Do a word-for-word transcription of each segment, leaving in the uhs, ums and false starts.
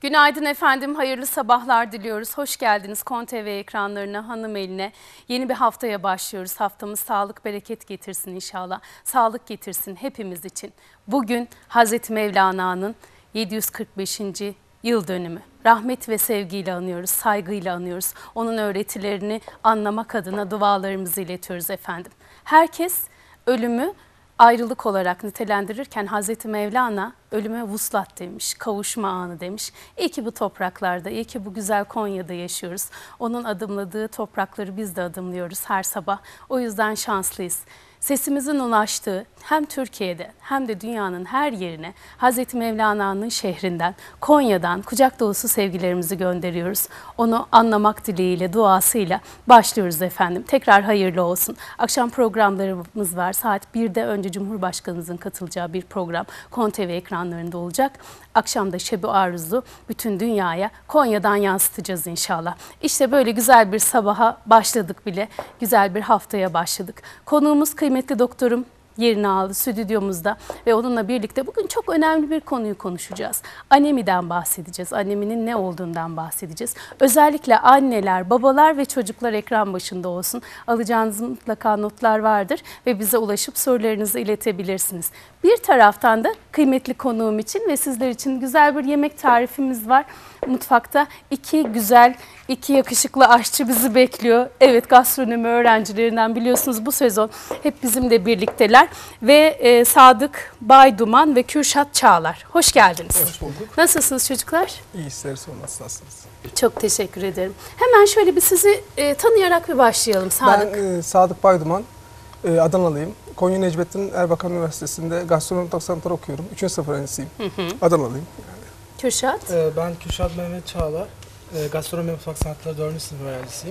Günaydın efendim, hayırlı sabahlar diliyoruz. Hoş geldiniz Kon T V ekranlarına, hanım eline. Yeni bir haftaya başlıyoruz. Haftamız sağlık, bereket getirsin inşallah. Sağlık getirsin hepimiz için. Bugün Hazreti Mevlana'nın yedi yüz kırk beşinci yıl dönümü. Rahmet ve sevgiyle anıyoruz, saygıyla anıyoruz. Onun öğretilerini anlamak adına dualarımızı iletiyoruz efendim. Herkes ölümü ayrılık olarak nitelendirirken Hazreti Mevlana ölüme vuslat demiş, kavuşma anı demiş. İyi ki bu topraklarda, iyi ki bu güzel Konya'da yaşıyoruz. Onun adımladığı toprakları biz de adımlıyoruz her sabah. O yüzden şanslıyız. Sesimizin ulaştığı hem Türkiye'de hem de dünyanın her yerine Hazreti Mevlana'nın şehrinden, Konya'dan kucak dolusu sevgilerimizi gönderiyoruz. Onu anlamak dileğiyle, duasıyla başlıyoruz efendim. Tekrar hayırlı olsun. Akşam programlarımız var. Saat birde önce Cumhurbaşkanımızın katılacağı bir program Kon T V ekranlarında olacak. Akşam da Şebi Aruz'u bütün dünyaya Konya'dan yansıtacağız inşallah. İşte böyle güzel bir sabaha başladık bile. Güzel bir haftaya başladık. Konuğumuz kıymetli doktorum yerini aldı stüdyomuzda ve onunla birlikte bugün çok önemli bir konuyu konuşacağız. Anemiden bahsedeceğiz. Aneminin ne olduğundan bahsedeceğiz. Özellikle anneler, babalar ve çocuklar ekran başında olsun. Alacağınız mutlaka notlar vardır ve bize ulaşıp sorularınızı iletebilirsiniz. Bir taraftan da kıymetli konuğum için ve sizler için güzel bir yemek tarifimiz var. Mutfakta iki güzel, iki yakışıklı aşçı bizi bekliyor. Evet, gastronomi öğrencilerinden biliyorsunuz bu sezon hep bizimle birlikteler. Ve e, Sadık Bayduman ve Kürşat Çağlar. Hoş geldiniz. Hoş bulduk. Nasılsınız çocuklar? İyi, sizleri sorması nasılsınız? Çok teşekkür ederim. Hemen şöyle bir sizi e, tanıyarak bir başlayalım Sadık. Ben e, Sadık Bayduman, e, Adanalıyım. Konya Necmettin Erbakan Üniversitesi'nde gastronomi doksanatları okuyorum. Üçüncü sınıf öğrencisiyim. Hı hı. Adanalıyım. Yani. Kürşat? Ee, ben Kürşat Mehmet Çağlar, e, gastronomi mutfak sanatları dördüncü sınıf öğrencisiyim.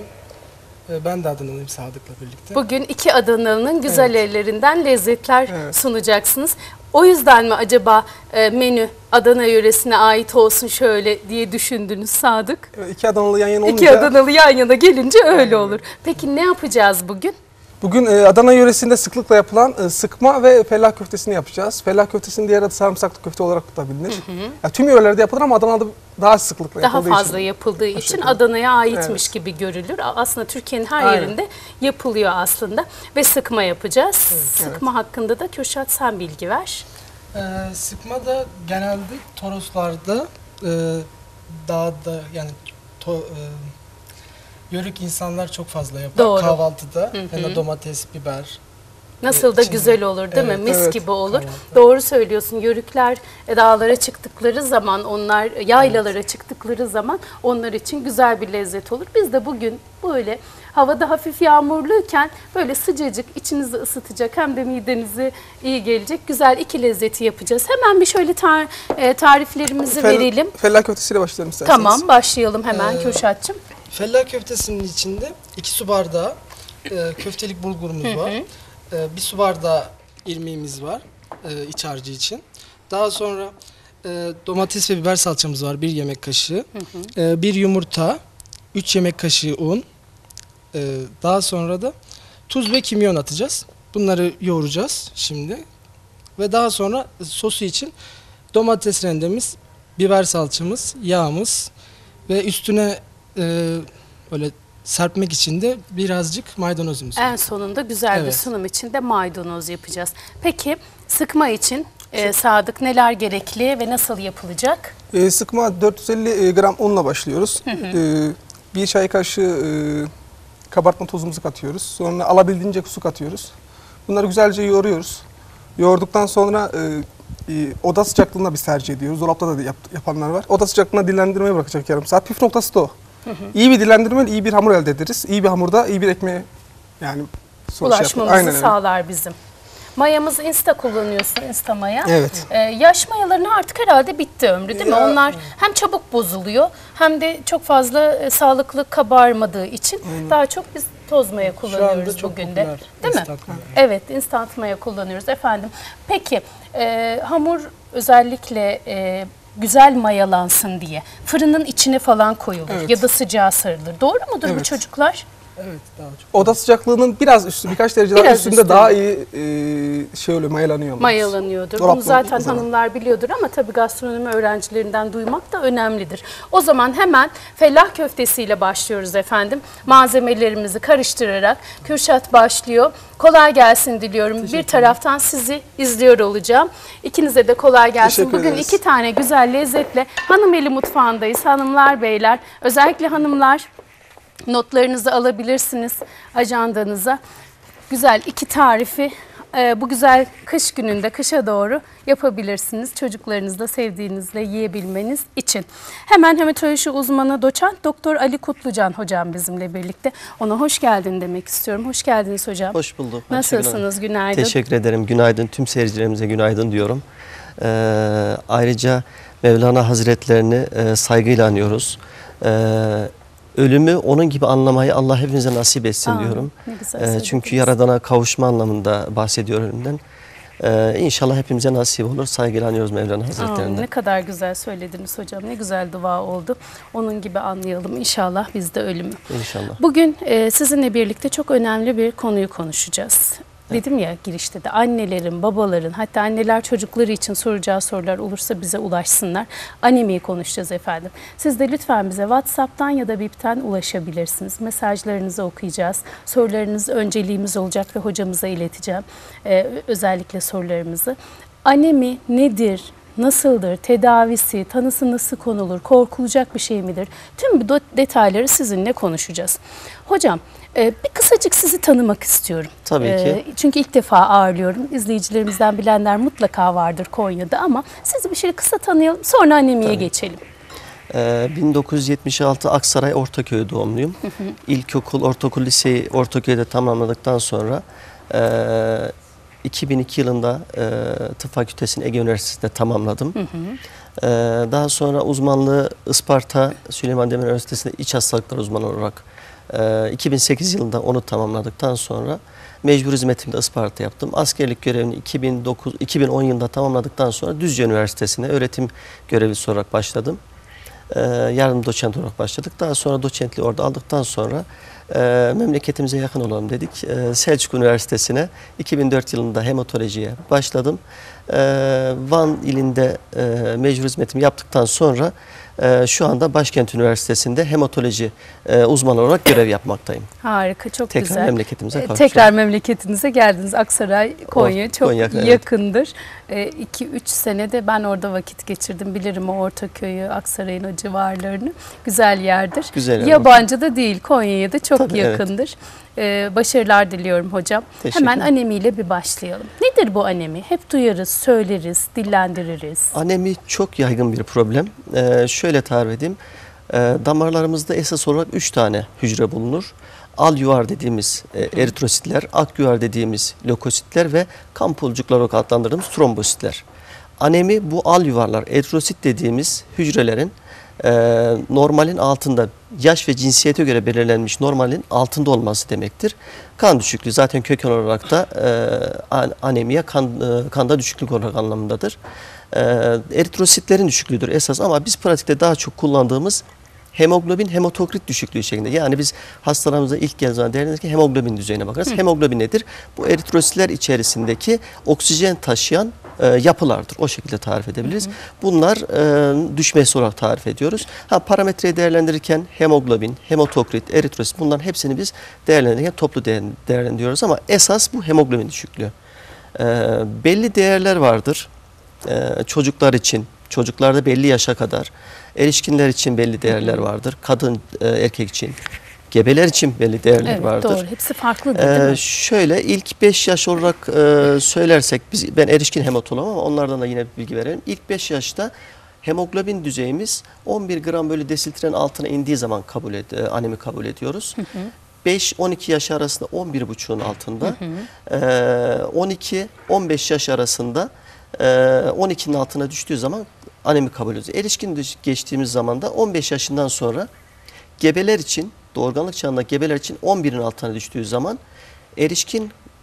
E, ben de Adanalıyım Sadık'la birlikte. Bugün iki Adanalı'nın güzel evet. ellerinden lezzetler evet. sunacaksınız. O yüzden mi acaba e, menü Adana yöresine ait olsun şöyle diye düşündünüz Sadık? Evet, iki Adanalı yan yana olunca... İki Adanalı yan yana gelince öyle evet. olur. Peki ne yapacağız bugün? Bugün e, Adana yöresinde sıklıkla yapılan e, sıkma ve fellah köftesini yapacağız. Fellah köftesinin diğer adı sarımsaklı köfte olarak da bilinir. Hı hı. Yani tüm yörelerde yapılır ama Adana'da daha sıklıkla daha yapıldığı fazla için, yapıldığı için Adana'ya aitmiş evet. gibi görülür. Aslında Türkiye'nin her Aynen. yerinde yapılıyor aslında ve sıkma yapacağız. Evet. Sıkma evet. hakkında da Kürşat sen bilgi ver. Ee, sıkma da genelde Toroslarda, e, dağda yani to, e, yörük insanlar çok fazla yapar. Doğru. Kahvaltıda hı hı. yani domates, biber. Nasıl da güzel olur değil evet, mi? Mis evet. gibi olur. Kahvaltıda. Doğru söylüyorsun. Yörükler dağlara çıktıkları zaman, onlar yaylalara evet. çıktıkları zaman onlar için güzel bir lezzet olur. Biz de bugün böyle havada hafif yağmurluyken böyle sıcacık, içinizi ısıtacak hem de midenize iyi gelecek güzel iki lezzeti yapacağız. Hemen bir şöyle tar tariflerimizi Fel verelim. Fellah köftesiyle başlayalım isterseniz. Tamam, başlayalım hemen ee, Kürşat'cığım. Fellah köftesinin içinde iki su bardağı e, köftelik bulgurumuz hı hı. var. E, bir su bardağı irmiğimiz var e, iç harcı için. Daha sonra e, domates ve biber salçamız var bir yemek kaşığı. Hı hı. E, bir yumurta, üç yemek kaşığı un. E, daha sonra da tuz ve kimyon atacağız. Bunları yoğuracağız şimdi. Ve daha sonra sosu için domates rendemiz, biber salçamız, yağımız ve üstüne e, böyle serpmek için de birazcık maydanozumuz var. En sonunda güzel evet. bir sunum için de maydanoz yapacağız. Peki sıkma için e, Sadık neler gerekli ve nasıl yapılacak? E, sıkma dört yüz elli gram unla başlıyoruz. Hı hı. E, bir çay kaşığı e, kabartma tozumuzu katıyoruz. Sonra alabildiğince su katıyoruz. Bunları güzelce yoğuruyoruz. Yoğurduktan sonra e, e, oda sıcaklığında biz tercih ediyoruz. Dolapta da yap, yapanlar var. Oda sıcaklığında dinlendirmeye bırakacak yarım saat. Püf noktası da o. Hı hı. İyi bir dilendirmeyle iyi bir hamur elde ederiz. İyi bir hamurda iyi bir ekmeğe yani ulaşmamızı şey sağlar bizim. Mayamızı Insta kullanıyorsun, Insta maya. Evet. Ee, yaş mayalarının artık herhalde bitti ömrü değil ya, mi? Onlar hem çabuk bozuluyor hem de çok fazla e, sağlıklı kabarmadığı için aynen. daha çok biz toz maya kullanıyoruz bugün de. Değil mi? Maya. Evet, instant maya kullanıyoruz efendim. Peki e, hamur özellikle e, güzel mayalansın diye fırının içine falan koyulur evet. ya da sıcağı sarılır. Doğru mudur evet. bu çocuklar? Evet, daha çok. Oda sıcaklığının biraz üstü, birkaç derece daha Biraz üstünde üstünde. daha iyi e, şey oluyor, mayalanıyor. Mayalanıyordur. Dolapta Bunu zaten olduğu zaman. hanımlar biliyordur ama tabii gastronomi öğrencilerinden duymak da önemlidir. O zaman hemen fellah köftesiyle başlıyoruz efendim. Malzemelerimizi karıştırarak Kürşat başlıyor. Kolay gelsin diliyorum. Bir taraftan sizi izliyor olacağım. İkinize de kolay gelsin. Teşekkür Bugün ederiz. iki tane güzel lezzetle hanım eli mutfağındayız. Hanımlar, beyler, özellikle hanımlar notlarınızı alabilirsiniz ajandanıza. Güzel iki tarifi e, bu güzel kış gününde, kışa doğru yapabilirsiniz. Çocuklarınızla, sevdiğinizle yiyebilmeniz için. Hemen hematoloji uzmanı doçent Doktor Ali Kutlucan hocam bizimle birlikte. Ona hoş geldin demek istiyorum. Hoş geldiniz hocam. Hoş bulduk. Nasılsınız? Günaydın. Teşekkür ederim. Günaydın. Tüm seyircilerimize günaydın diyorum. Ee, ayrıca Mevlana Hazretlerini e, saygıyla anıyoruz. Ee, ölümü onun gibi anlamayı Allah hepimize nasip etsin Amin. diyorum. Ne güzel Ee, söylediniz. çünkü Yaradan'a kavuşma anlamında bahsediyor ölümden. Ee, İnşallah hepimize nasip olur. Saygıyla anıyoruz Mevlana Amin. Hazretlerinden. Ne kadar güzel söylediniz hocam. Ne güzel dua oldu. Onun gibi anlayalım. İnşallah biz de ölümü. İnşallah. Bugün e, sizinle birlikte çok önemli bir konuyu konuşacağız. Dedim ya girişte de annelerin, babaların, hatta anneler çocukları için soracağı sorular olursa bize ulaşsınlar. Anemiyi konuşacağız efendim. Siz de lütfen bize WhatsApp'tan ya da Bip'ten ulaşabilirsiniz. Mesajlarınızı okuyacağız. Sorularınız önceliğimiz olacak ve hocamıza ileteceğim. E, özellikle sorularımızı. Anemi nedir? Nasıldır? Tedavisi, tanısı nasıl konulur? Korkulacak bir şey midir? Tüm bu detayları sizinle konuşacağız. Hocam, e, bir kısacık sizi tanımak istiyorum. Tabii E, ki. Çünkü ilk defa ağırlıyorum. İzleyicilerimizden bilenler mutlaka vardır Konya'da ama sizi bir şey kısa tanıyalım. Sonra anemiye geçelim. Ee, bin dokuz yüz yetmiş altı Aksaray Ortaköy doğumluyum. İlkokul, ortaokul, liseyi Ortaköy'de tamamladıktan sonra e, iki bin iki yılında e, Tıp Fakültesini Ege Üniversitesi'nde tamamladım. Hı hı. E, daha sonra uzmanlığı Isparta Süleyman Demirel Üniversitesi'nde iç hastalıklar uzmanı olarak e, iki bin sekiz yılında onu tamamladıktan sonra mecbur hizmetimi de Isparta yaptım. Askerlik görevini iki bin dokuz, iki bin on yılında tamamladıktan sonra Düzce Üniversitesi'ne öğretim görevlisi olarak başladım. E, yardım doçent olarak başladık. Daha sonra doçentliği orada aldıktan sonra e, memleketimize yakın olalım dedik. E, Selçuk Üniversitesi'ne iki bin dört yılında hematolojiye başladım. E, Van ilinde e, mecbur hizmetimi yaptıktan sonra e, şu anda Başkent Üniversitesi'nde hematoloji e, uzmanı olarak görev yapmaktayım. Harika, çok Tekrar güzel. memleketimize E, kavuştuk. Tekrar memleketinize geldiniz. Aksaray, Konya Or- çok Konya, evet. yakındır. iki üç senede ben orada vakit geçirdim. Bilirim o Ortaköy'ü, Aksaray'ın o civarlarını. Güzel yerdir. Güzel yer. Yabancı da değil, Konya'ya da çok Tabii, evet. yakındır. E, başarılar diliyorum hocam. Teşekkürler. Hemen anemiyle bir başlayalım. Nedir bu anemi? Hep duyarız, söyleriz, dillendiririz. Anemi çok yaygın bir problem. Ee, şöyle tarif edeyim. Ee, damarlarımızda esas olarak üç tane hücre bulunur. Al yuvar dediğimiz e, eritrositler, ak yuvar dediğimiz lökositler ve kan pulcuklar olarak adlandırdığımız trombositler. Anemi bu al yuvarlar, eritrosit dediğimiz hücrelerin e, normalin altında, yaş ve cinsiyete göre belirlenmiş normalin altında olması demektir. Kan düşüklüğü zaten köken olarak da e, anemiya kan, e, kanda düşüklük olarak anlamındadır. E, eritrositlerin düşüklüğüdür esas ama biz pratikte daha çok kullandığımız hemoglobin hematokrit düşüklüğü şeklinde. Yani biz hastalarımıza ilk geldiği zaman deriz ki hemoglobin düzeyine bakarız. Hı. Hemoglobin nedir? Bu eritrositler içerisindeki oksijen taşıyan e, yapılardır. O şekilde tarif edebiliriz. Hı hı. Bunlar e, düşmesi olarak tarif ediyoruz. Ha, parametreyi değerlendirirken hemoglobin, hematokrit, eritrosit bunların hepsini biz değerlendirirken toplu değerlendiriyoruz ama esas bu hemoglobin düşüklüğü. E, belli değerler vardır. E, çocuklar için, çocuklarda belli yaşa kadar, erişkinler için belli değerler vardır. Kadın, e, erkek için, gebeler için belli değerler Evet, vardır. doğru. Hepsi farklı değil Ee, mi? şöyle ilk beş yaş olarak e, söylersek, biz, ben erişkin hematologum ama onlardan da yine bir bilgi verelim. İlk beş yaşta hemoglobin düzeyimiz on bir gram bölü desilitrenin altına indiği zaman kabul ed e, anemi kabul ediyoruz. beş on iki yaş arasında on bir buçuğun altında, hı hı. E, on iki on beş yaş arasında e, on ikinin altına düştüğü zaman anemi kabul ediyoruz. Erişkin geçtiğimiz zaman da on beş yaşından sonra gebeler için, doğurganlık çağında gebeler için on birin altına düştüğü zaman erişkin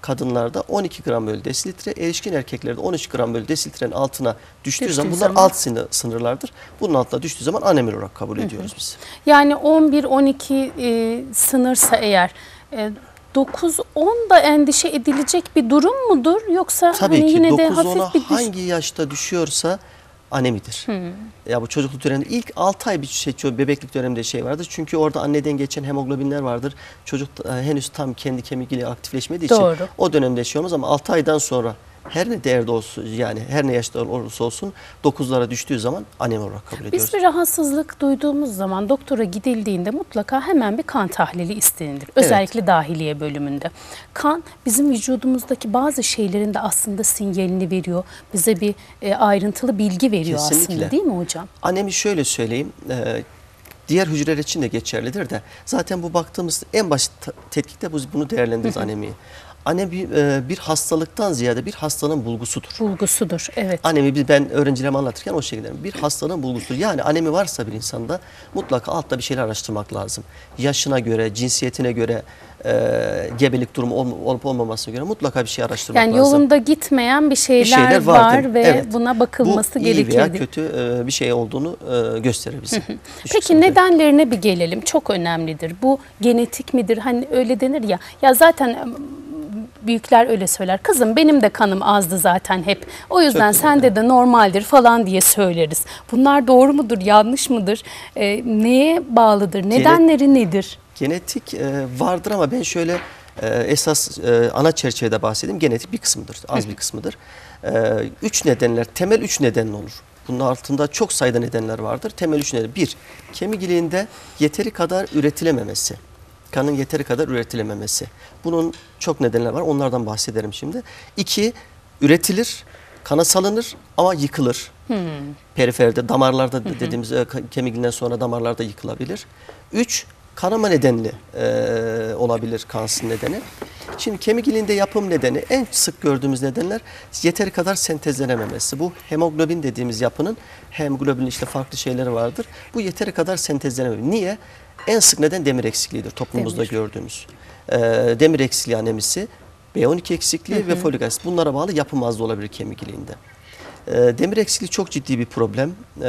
kadınlarda on iki gram bölü desilitre, erişkin erkeklerde on üç gram bölü desilitrenin altına düştüğü, Düştüğü zaman bunlar zaman. alt sınır, sınırlardır. Bunun altına düştüğü zaman anemi olarak kabul ediyoruz biz. Yani on bir on iki e, sınırsa eğer e, dokuz on da endişe edilecek bir durum mudur? Yoksa Tabii hani ki yine de dokuz ona hafif bir düş- hangi yaşta düşüyorsa anemidir. Ya bu çocukluk döneminde ilk altı ay bir şey, bebeklik döneminde şey vardır. Çünkü orada anneden geçen hemoglobinler vardır. Çocuk e, henüz tam kendi kemiğiyle aktifleşmediği için Doğru. o dönemde şey olmaz, ama altı aydan sonra her ne değerde olsun, yani her ne yaşta olursa olsun dokuzlara düştüğü zaman anemi olarak kabul ediyoruz. Biz bir rahatsızlık duyduğumuz zaman doktora gidildiğinde mutlaka hemen bir kan tahlili istenilir. Özellikle dahiliye bölümünde. Kan bizim vücudumuzdaki bazı şeylerin de aslında sinyalini veriyor. Bize bir e, ayrıntılı bilgi veriyor Kesinlikle. aslında, değil mi hocam? Anemi şöyle söyleyeyim, e, diğer hücreler için de geçerlidir de zaten bu baktığımız en basit tetkikte biz bunu değerlendiririz anemiyi. Anemi e, bir hastalıktan ziyade bir hastalığın bulgusudur. Bulgusudur, evet. Anemi biz- ben öğrencilerime anlatırken o şekilde bir hastalığın bulgusudur. Yani anemi varsa bir insanda mutlaka altta bir şeyler araştırmak lazım. Yaşına göre, cinsiyetine göre, e, gebelik durumu ol, olup olmamasına göre mutlaka bir şey araştırmak Yani lazım. yolunda gitmeyen bir şeyler, Bir şeyler var vardır. ve Evet. buna bakılması Bu gerekir. iyi veya kötü e, bir şey olduğunu e, gösterir bize. Hiçbir Peki sıkıntı yok. nedenlerine bir gelelim. Çok önemlidir. Bu genetik midir? Hani öyle denir ya. Ya zaten büyükler öyle söyler. Kızım benim de kanım azdı zaten hep. O yüzden Çok sende de normaldir falan diye söyleriz. Bunlar doğru mudur, yanlış mıdır? Ee, neye bağlıdır? Nedenleri nedir? Genetik e, vardır ama ben şöyle e, esas e, ana çerçevede bahsedeyim. Genetik bir kısmıdır, az bir kısmıdır. E, üç nedenler, temel üç neden olur. Bunun altında çok sayıda nedenler vardır. Temel üç neden. Bir, kemik iliğinde yeteri kadar üretilememesi. Kanın yeteri kadar üretilememesi. Bunun çok nedenler var. Onlardan bahsederim şimdi. İki, üretilir, kana salınır ama yıkılır. Periferde, damarlarda dediğimiz e, kemik iliğinden sonra damarlarda yıkılabilir. Üç, kanama nedenli e, olabilir, kansın nedeni. Şimdi kemik iliğinde yapım nedeni, en sık gördüğümüz nedenler yeteri kadar sentezlenememesi. Bu hemoglobin dediğimiz yapının, hemoglobinin işte farklı şeyleri vardır. Bu yeteri kadar sentezlenememesi. Niye? En sık neden demir eksikliğidir toplumumuzda Demir. gördüğümüz. E, demir eksikliği anemisi, B on iki eksikliği hı hı. ve folik asit. Bunlara bağlı yapım azlığı olabilir kemik iliğinde. E, demir eksikliği çok ciddi bir problem. E,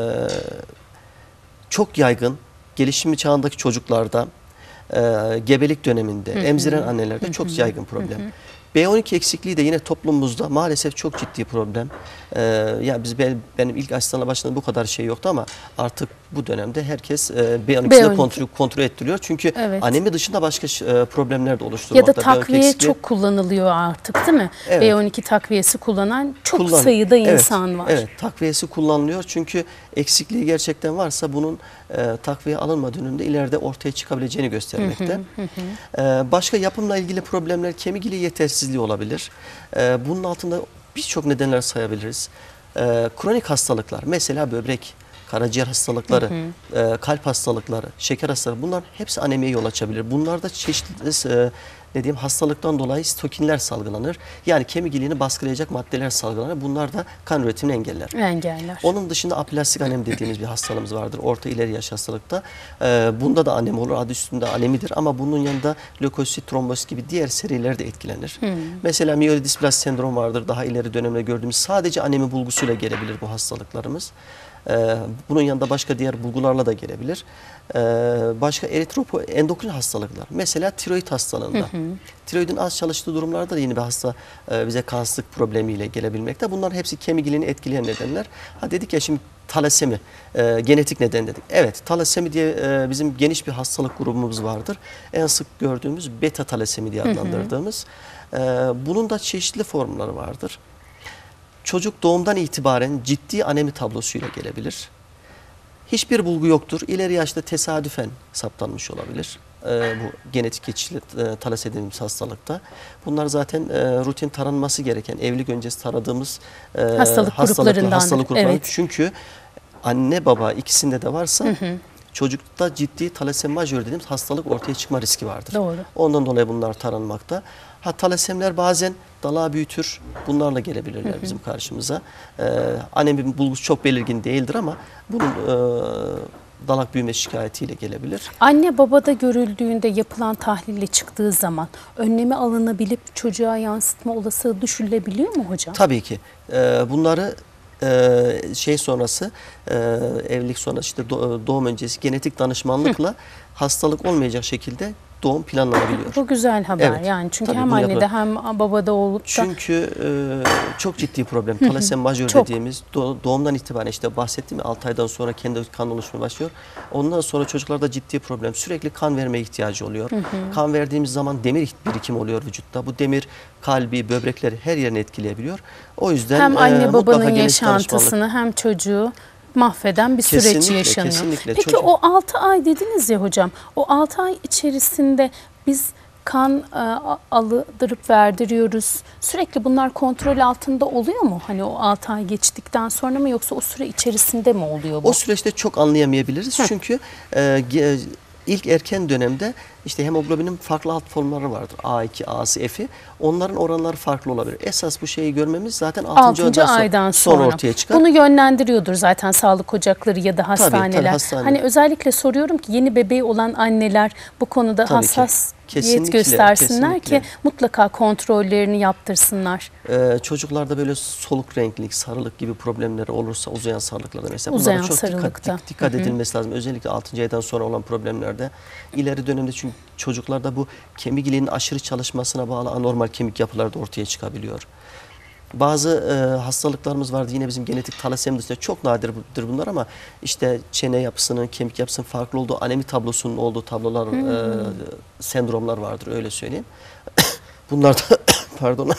çok yaygın. Gelişimi çağındaki çocuklarda, e, gebelik döneminde, hı hı. emziren annelerde hı hı. çok yaygın problem. Hı hı. B on iki eksikliği de yine toplumumuzda maalesef çok ciddi problem. Ee, ya biz ben, benim ilk asistanla başladığımda bu kadar şey yoktu ama artık bu dönemde herkes e, B on ikisini kontrol, kontrol ettiriyor. Çünkü evet. anemi dışında başka e, problemler de oluşturmakta. Ya da takviye çok kullanılıyor artık, değil mi? Evet. B on iki takviyesi kullanan çok Kullan sayıda insan evet, var. Evet, takviyesi kullanılıyor. Çünkü eksikliği gerçekten varsa bunun e, takviye alınmadığı dönemde ileride ortaya çıkabileceğini göstermekte. Hı hı, hı. E, başka yapımla ilgili problemler kemik iliği yetersizliği olabilir. E, bunun altında birçok nedenler sayabiliriz. E, kronik hastalıklar, mesela böbrek, karaciğer hastalıkları, hı hı. E, kalp hastalıkları, şeker hastalıkları, bunlar hepsi anemiye yol açabilir. Bunlarda çeşitli e, ne diyeyim, hastalıktan dolayı stokinler salgılanır. Yani kemik iliğini baskılayacak maddeler salgılanır. Bunlar da kan üretimini engeller. Engeller. Onun dışında aplastik anemi dediğimiz bir hastalığımız vardır. Orta ileri yaş hastalıkta. Ee, bunda da anemi olur. Adı üstünde anemidir ama bunun yanında lökosit, trombosit gibi diğer seriler de etkilenir. Hmm. Mesela miyelodisplasi sendrom vardır. Daha ileri dönemde gördüğümüz sadece anemi bulgusuyla gelebilir bu hastalıklarımız. Ee, bunun yanında başka diğer bulgularla da gelebilir. Ee, başka eritropo endokrin hastalıklar. Mesela tiroid hastalığında. Hı hı. Tiroidin az çalıştığı durumlarda da yeni bir hasta e, bize kansızlık problemiyle gelebilmekte. Bunların hepsi kemik iliğini etkileyen nedenler. Ha dedik ya şimdi talasemi, e, genetik neden dedik. Evet, talasemi diye e, bizim geniş bir hastalık grubumuz vardır. En sık gördüğümüz beta talasemi diye adlandırdığımız. Hı hı. E, bunun da çeşitli formları vardır. Çocuk doğumdan itibaren ciddi anemi tablosuyla gelebilir. Hiçbir bulgu yoktur. İleri yaşta tesadüfen saptanmış olabilir. Ee, bu genetik geçişli e, talasemi dediğimiz hastalıkta. Bunlar zaten e, rutin taranması gereken, evlilik öncesi taradığımız e, hastalık gruplarından. Hastalık gruplarından. Evet. Çünkü anne baba ikisinde de varsa hı hı. çocukta ciddi talasemi majör dediğimiz hastalık ortaya çıkma riski vardır. Doğru. Ondan dolayı bunlar taranmakta. Ha, talasemler bazen dalağı büyütür. Bunlarla gelebilirler hı hı. bizim karşımıza. Ee, anemi bulgusu çok belirgin değildir ama bunun e, dalak büyüme şikayetiyle gelebilir. Anne babada görüldüğünde yapılan tahlille çıktığı zaman önlemi alınabilip çocuğa yansıtma olasılığı düşürülebiliyor mu hocam? Tabii ki. Ee, bunları e, şey sonrası, e, evlilik sonrası, işte do- doğum öncesi genetik danışmanlıkla hastalık olmayacak şekilde doğum planlanabiliyor. Bu güzel haber Evet, yani çünkü tabii hem bu annede yapı- hem babada olup da Çünkü e, çok ciddi problem. Talasem majör Çok. dediğimiz do- doğumdan itibaren, işte bahsettiğim altı aydan sonra kendi kan oluşmaya başlıyor. Ondan sonra çocuklarda ciddi problem. Sürekli kan vermeye ihtiyacı oluyor. Kan verdiğimiz zaman demir birikimi oluyor vücutta. Bu demir kalbi, böbrekleri her yerini etkileyebiliyor. O yüzden hem e, anne mutlaka babanın genetik yaşantısını hem çocuğu mahveden bir süreç Kesinlikle, yaşanıyor. kesinlikle. Peki Çocuk- o altı ay dediniz ya hocam, o altı ay içerisinde biz kan e, a- aldırıp verdiriyoruz. Sürekli bunlar kontrol altında oluyor mu? Hani o altı ay geçtikten sonra mı yoksa o süre içerisinde mi oluyor bu? O süreçte çok anlayamayabiliriz. Çünkü e, ge- ilk erken dönemde işte hemoglobinin farklı alt formları vardır. A iki, A'sı, F'i. Onların oranları farklı olabilir. Esas bu şeyi görmemiz zaten altıncı altıncı aydan aydan sonra, sonra. ortaya çıkar. Bunu yönlendiriyordur zaten sağlık ocakları ya da hastaneler. tabii, hastane. Hani özellikle soruyorum ki yeni bebeği olan anneler bu konuda Tabii ki. hassasiyet Kesinlikle, göstersinler kesinlikle. ki mutlaka kontrollerini yaptırsınlar. Ee, çocuklarda böyle soluk renklilik, sarılık gibi problemleri olursa, uzayan sarılıklarda mesela bunlara Uzayan çok dikkat, sarılıkta. dik- dikkat edilmesi lazım. Özellikle altıncı aydan sonra olan problemlerde. İleri dönemde çünkü çocuklarda bu kemik iliğinin aşırı çalışmasına bağlı anormal kemik yapılar da ortaya çıkabiliyor. Bazı e, hastalıklarımız vardı yine bizim genetik talasemi dışında, çok nadirdir bunlar ama işte çene yapısının, kemik yapısının farklı olduğu, anemi tablosunun olduğu tablolar, e, sendromlar vardır, öyle söyleyeyim. Bunlar da pardon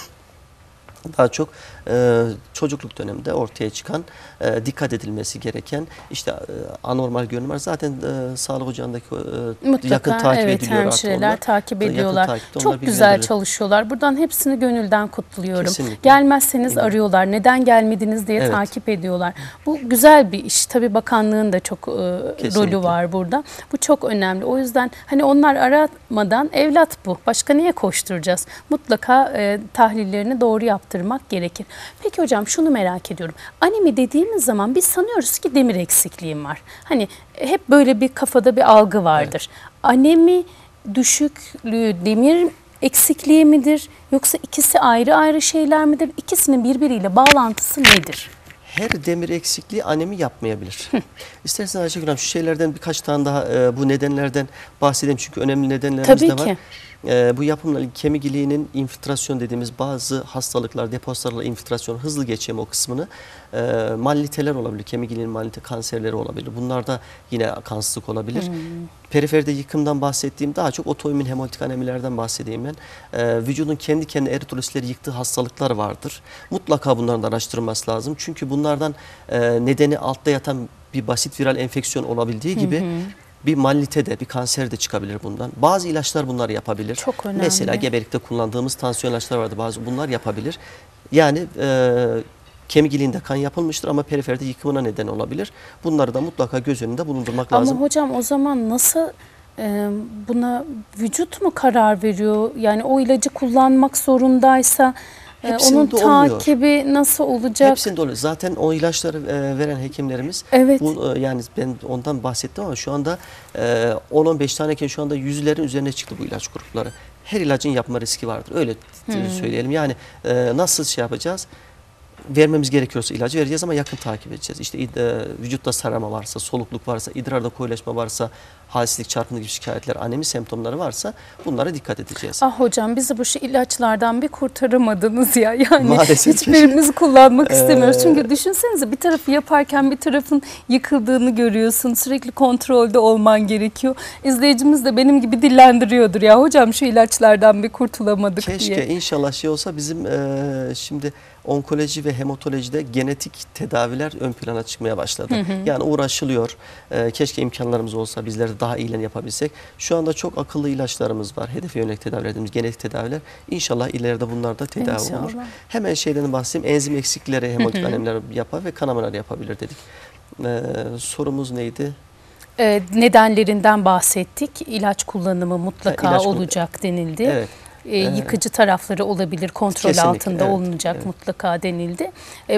daha çok e, çocukluk döneminde ortaya çıkan, e, dikkat edilmesi gereken işte e, anormal görünümler. Zaten e, sağlık ocağındaki e, Mutlaka yakın takip evet ediliyor artık hemşireler onlar. takip Yakın ediyorlar. takipte onlar Çok güzel bilgilendirilir. çalışıyorlar. Buradan hepsini gönülden kutluyorum. Kesinlikle. Gelmezseniz İnan. arıyorlar. Neden gelmediniz diye Evet. takip ediyorlar. Bu güzel bir iş. Tabii bakanlığın da çok e, Kesinlikle. rolü var burada. Bu çok önemli. O yüzden hani onlar aramadan evlat bu. Başka niye koşturacağız? Mutlaka e, tahlillerini doğru yaptırmak gerekir. Peki hocam şunu merak ediyorum. Anemi dediğimiz zaman biz sanıyoruz ki demir eksikliğim var. Hani hep böyle bir kafada bir algı vardır. Anemi düşüklüğü demir eksikliği midir? Yoksa ikisi ayrı ayrı şeyler midir? İkisinin birbiriyle bağlantısı nedir? Her demir eksikliği anemi yapmayabilir. İsterseniz Ayşegül Hanım şu şeylerden birkaç tane daha e, bu nedenlerden bahsedeyim çünkü önemli nedenlerimiz Tabii de var. ki. E, bu yapımla ilgili kemik iliğinin infiltrasyon dediğimiz bazı hastalıklar, depozitlarla infiltrasyon, hızlı geçeyim o kısmını. E, malliteler olabilir, kemik iliğinin mallite kanserleri olabilir. Bunlar da yine kansızlık olabilir. Hmm. Periferide yıkımdan bahsettiğim daha çok otoimmün hemolitik anemilerden bahsedeyim ben. Ee, vücudun kendi kendine eritrositleri yıktığı hastalıklar vardır. Mutlaka bunların da araştırılması lazım. Çünkü bunlardan e, nedeni altta yatan bir basit viral enfeksiyon olabildiği gibi bir mallite de, bir kanser de çıkabilir bundan. Bazı ilaçlar bunları yapabilir. Çok önemli. Mesela gebelikte kullandığımız tansiyon ilaçları vardı. Bazı bunlar yapabilir. Yani e, kemik iliğinde kan yapılmıştır ama periferde yıkımına neden olabilir. Bunları da mutlaka göz önünde bulundurmak lazım. Ama hocam o zaman nasıl e, buna vücut mu karar veriyor? Yani o ilacı kullanmak zorundaysa e, Hepsinde onun olmuyor. takibi nasıl olacak? Hepsinde oluyor. Zaten o ilaçları e, veren hekimlerimiz, Evet. bu, e, yani ben ondan bahsettim ama şu anda e, on on beş taneyken şu anda yüzlerin üzerine çıktı bu ilaç grupları. Her ilacın yapma riski vardır. Öyle söyleyelim. Yani e, nasıl şey yapacağız? Vermemiz gerekiyorsa ilacı vereceğiz ama yakın takip edeceğiz. İşte e, vücutta sarama varsa, solukluk varsa, idrarda koyulaşma varsa, halsizlik, çarpıntı gibi şikayetler, anemi semptomları varsa bunlara dikkat edeceğiz. Ah hocam bizi bu şu ilaçlardan bir kurtaramadınız ya. Yani Maalesef. hiçbirimiz kullanmak istemiyoruz. Ee, Çünkü düşünsenize bir tarafı yaparken bir tarafın yıkıldığını görüyorsun. Sürekli kontrolde olman gerekiyor. İzleyicimiz de benim gibi dillendiriyordur ya. Hocam şu ilaçlardan bir kurtulamadık Keşke diye. inşallah şey olsa. Bizim e, şimdi onkoloji ve hematolojide genetik tedaviler ön plana çıkmaya başladı. Hı hı. Yani uğraşılıyor. E, keşke imkanlarımız olsa bizler de daha iyilerini yapabilsek. Şu anda çok akıllı ilaçlarımız var. Hedefe yönelik tedaviler dediğimiz genetik tedaviler. İnşallah ileride bunlar da tedavi İnşallah. olur. Hemen şeyden bahsedeyim. Enzim eksikleri hemolitik anemler yapar ve kanamalar yapabilir dedik. E, sorumuz neydi? Ee, nedenlerinden bahsettik. İlaç kullanımı mutlaka Ha, ilaç kullan- olacak denildi. Evet. Ee, yıkıcı tarafları olabilir, kontrol Kesinlikle, altında evet, olunacak evet. mutlaka denildi. Ee,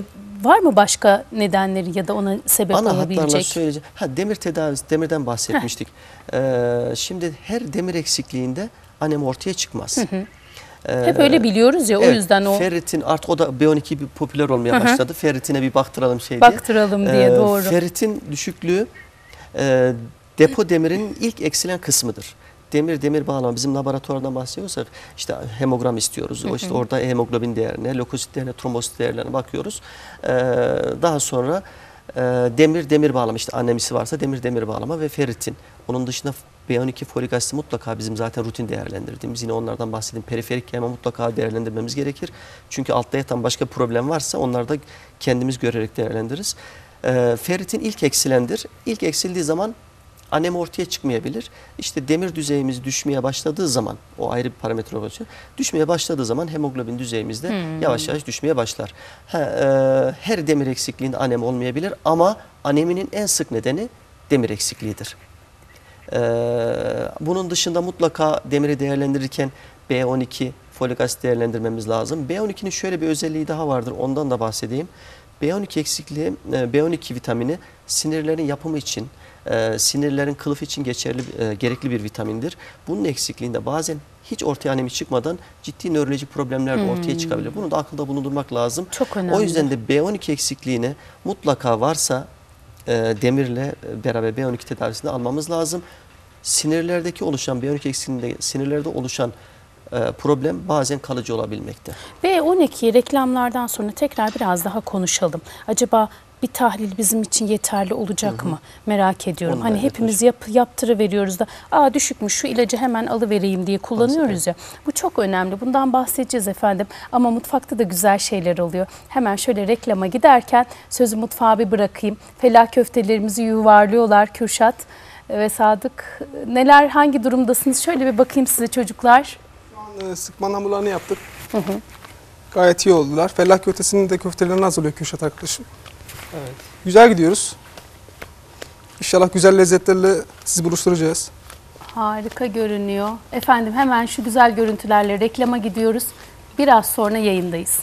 var mı başka nedenleri ya da ona sebep Ana olabilecek? hatlarla söyleyeceğim. Ha, demir tedavisi, demirden bahsetmiştik. Ee, şimdi her demir eksikliğinde anemi ortaya çıkmaz. Hı hı. Ee, Hep öyle biliyoruz ya, evet, o yüzden o ferritin artık o da B on iki bir popüler olmaya Hı hı. başladı. Ferritine bir baktıralım şey diye. baktıralım diye, Ee, doğru. Ferritin düşüklüğü e, depo demirinin ilk eksilen kısmıdır. Demir demir bağlama, bizim laboratuvardan bahsediyorsak işte hemogram istiyoruz. O işte orada hemoglobin değerine, lökosit değerine, trombosit değerlerine bakıyoruz. Ee, daha sonra e, demir demir bağlama, işte anemisi varsa demir demir bağlama ve ferritin. Onun dışında B on iki, folik asit mutlaka bizim zaten rutin değerlendirdiğimiz, yine onlardan bahsedeyim. Periferik yayma mutlaka değerlendirmemiz gerekir. Çünkü altta yatan başka problem varsa onları da kendimiz görerek değerlendiririz. Ee, ferritin ilk eksilendir. İlk eksildiği zaman anemi ortaya çıkmayabilir. İşte demir düzeyimiz düşmeye başladığı zaman, o ayrı bir parametre oluyor. Düşmeye başladığı zaman hemoglobin düzeyimiz de hmm. yavaş yavaş düşmeye başlar. Ha, e, her demir eksikliğinde anem olmayabilir ama aneminin en sık nedeni demir eksikliğidir. E, bunun dışında mutlaka demiri değerlendirirken B on iki, folik asit değerlendirmemiz lazım. B on ikinin şöyle bir özelliği daha vardır, ondan da bahsedeyim. B on iki eksikliği, B on iki vitamini sinirlerin yapımı için, e, sinirlerin kılıfı için geçerli, e, gerekli bir vitamindir. Bunun eksikliğinde bazen hiç ortaya anemi çıkmadan ciddi nörolojik problemler de ortaya hmm. çıkabilir. Bunu da akılda bulundurmak lazım. Çok önemli. O yüzden de B on iki eksikliğine mutlaka varsa e, demirle beraber B on iki tedavisini almamız lazım. Sinirlerdeki oluşan, B on iki eksikliğinde sinirlerde oluşan problem bazen kalıcı olabilmekte. B on iki reklamlardan sonra tekrar biraz daha konuşalım. Acaba bir tahlil bizim için yeterli olacak hı hı. mı? Merak ediyorum. Onu hani hepimiz yap, yaptırıveriyoruz da aa düşükmüş şu ilacı hemen alıvereyim diye kullanıyoruz ya. Bu çok önemli. Bundan bahsedeceğiz efendim. Ama mutfakta da güzel şeyler oluyor. Hemen şöyle reklama giderken sözü mutfağa bir bırakayım. Felah köftelerimizi yuvarlıyorlar Kürşat ve Sadık. Neler, hangi durumdasınız? Şöyle bir bakayım size çocuklar. Sıkma hamurlarını yaptık. Hı hı. Gayet iyi oldular. Fellah köftesinin de köftelerini hazırlıyor Kürşat arkadaşım. Evet. Güzel gidiyoruz. İnşallah güzel lezzetlerle sizi buluşturacağız. Harika görünüyor. Efendim hemen şu güzel görüntülerle reklama gidiyoruz. Biraz sonra yayındayız.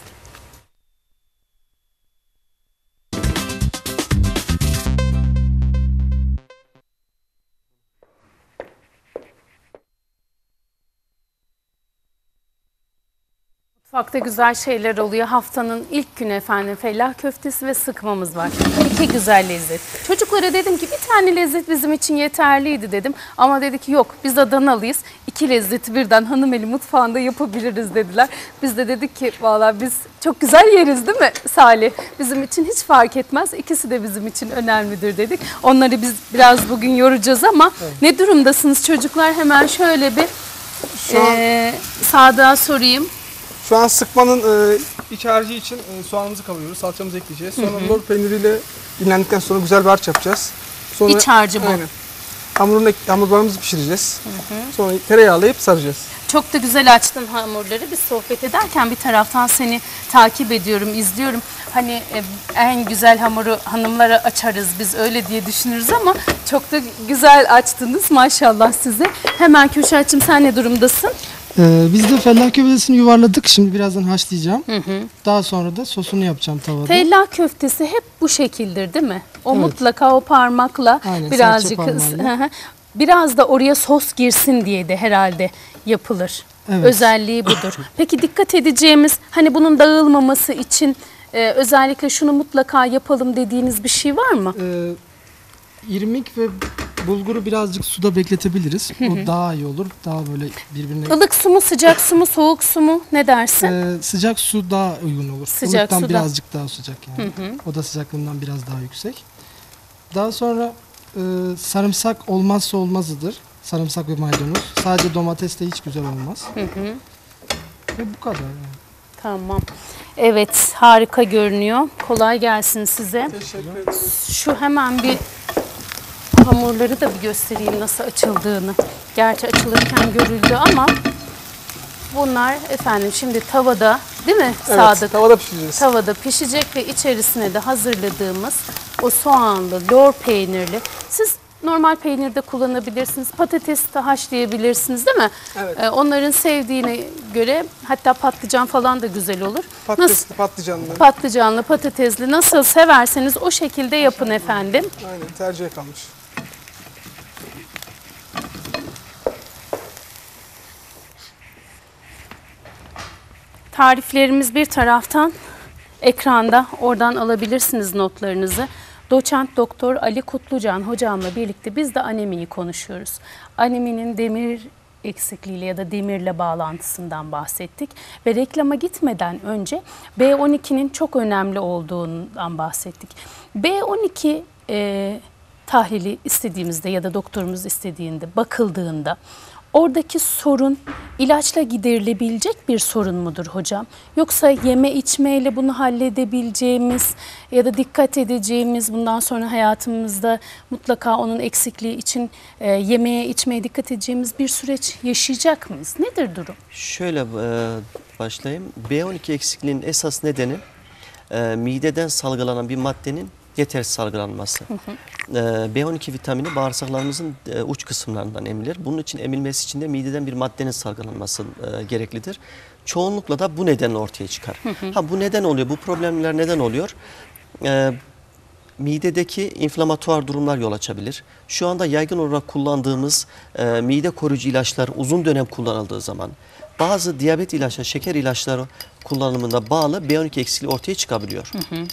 Mutfakta güzel şeyler oluyor. Haftanın ilk günü efendim fellah köftesi ve sıkmamız var. İki güzel lezzet. Çocuklara dedim ki bir tane lezzet bizim için yeterliydi dedim. Ama dedi ki yok biz Adanalıyız. İki lezzeti birden hanımeli mutfağında yapabiliriz dediler. Biz de dedik ki valla biz çok güzel yeriz değil mi Salih? Bizim için hiç fark etmez. İkisi de bizim için önemlidir dedik. Onları biz biraz bugün yoracağız ama evet. Ne durumdasınız çocuklar? Hemen şöyle bir Şu an... e, Sadık'a sorayım. Şu an sıkmanın e, iç harcı için e, soğanımızı kavuruyoruz, salçamızı ekleyeceğiz. Sonra lor peyniriyle dinlendikten sonra güzel bir harç yapacağız. Sonra, İç harcı bu. Aynen. Hamurunu, hamurlarımızı pişireceğiz. Hı hı. Sonra tereyağlayıp saracağız. Çok da güzel açtın hamurları. Biz sohbet ederken bir taraftan seni takip ediyorum, izliyorum. Hani e, en güzel hamuru hanımlara açarız biz öyle diye düşünürüz ama çok da güzel açtınız maşallah size. Hemen Kürşat'cığım sen ne durumdasın? Ee, biz de fellah köftesini yuvarladık. Şimdi birazdan haşlayacağım. Hı hı. Daha sonra da sosunu yapacağım tavada. Fellah köftesi hep bu şekildir değil mi? O evet. Mutlaka o parmakla aynen, birazcık biraz da oraya sos girsin diye de herhalde yapılır. Evet. Özelliği budur. Peki dikkat edeceğimiz hani bunun dağılmaması için e, özellikle şunu mutlaka yapalım dediğiniz bir şey var mı? Ee, irmik ve bulguru birazcık suda bekletebiliriz. Hı hı. O daha iyi olur. Daha böyle birbirine... Ilık su mu, sıcak su mu, soğuk su mu? Ne dersin? Ee, sıcak su daha uygun olur. Sıcak Ilıktan suda. birazcık daha sıcak yani. Hı hı. O da sıcaklığından biraz daha yüksek. Daha sonra e, sarımsak olmazsa olmazıdır. Sarımsak ve maydanoz. Sadece domates de hiç güzel olmaz. Hı hı. Ve bu kadar yani. Tamam. Evet, harika görünüyor. Kolay gelsin size. Teşekkür ederim. Şu hemen bir hamurları da bir göstereyim nasıl açıldığını. Gerçi açılırken görüldü ama bunlar efendim şimdi tavada değil mi Sadık? Evet, tavada pişireceğiz. Tavada pişecek ve içerisine de hazırladığımız o soğanlı, lor peynirli. Siz Normal peynir de kullanabilirsiniz. Patates de haşlayabilirsiniz değil mi? Evet. Ee, onların sevdiğine göre hatta patlıcan falan da güzel olur. Patatesli, patlıcanlı. Patlıcanlı, patatesli nasıl severseniz o şekilde yapın efendim. Aynen, tercihe kalmış. Tariflerimiz bir taraftan ekranda, oradan alabilirsiniz notlarınızı. Doçent Doktor Ali Kutlucan hocamla birlikte biz de anemiyi konuşuyoruz. Aneminin demir eksikliğiyle ya da demirle bağlantısından bahsettik ve reklama gitmeden önce B on ikinin çok önemli olduğundan bahsettik. B on iki e, tahlili istediğimizde ya da doktorumuz istediğinde bakıldığında oradaki sorun ilaçla giderilebilecek bir sorun mudur hocam? Yoksa yeme içmeyle bunu halledebileceğimiz ya da dikkat edeceğimiz, bundan sonra hayatımızda mutlaka onun eksikliği için e, yemeye içmeye dikkat edeceğimiz bir süreç yaşayacak mıyız? Nedir durum? Şöyle e, başlayayım. B on iki eksikliğinin esas nedeni e, mideden salgılanan bir maddenin yetersiz salgılanması. Hı hı. E, B on iki vitamini bağırsaklarımızın e, uç kısımlarından emilir. Bunun için emilmesi için de mideden bir maddenin salgılanması e, gereklidir. Çoğunlukla da bu nedenle ortaya çıkar. Hı hı. Ha bu neden oluyor? Bu problemler neden oluyor? E, midedeki inflamatuar durumlar yol açabilir. Şu anda yaygın olarak kullandığımız e, mide koruyucu ilaçlar uzun dönem kullanıldığı zaman, bazı diyabet ilaçları, şeker ilaçları kullanımında bağlı B on iki eksikliği ortaya çıkabiliyor. Hı hı.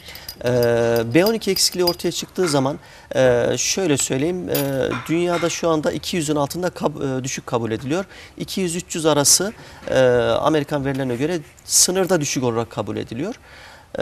Ee, B on iki eksikliği ortaya çıktığı zaman e, şöyle söyleyeyim, e, dünyada şu anda iki yüzün altında kab e, düşük kabul ediliyor. iki yüz üç yüz arası e, Amerikan verilerine göre sınırda düşük olarak kabul ediliyor. E,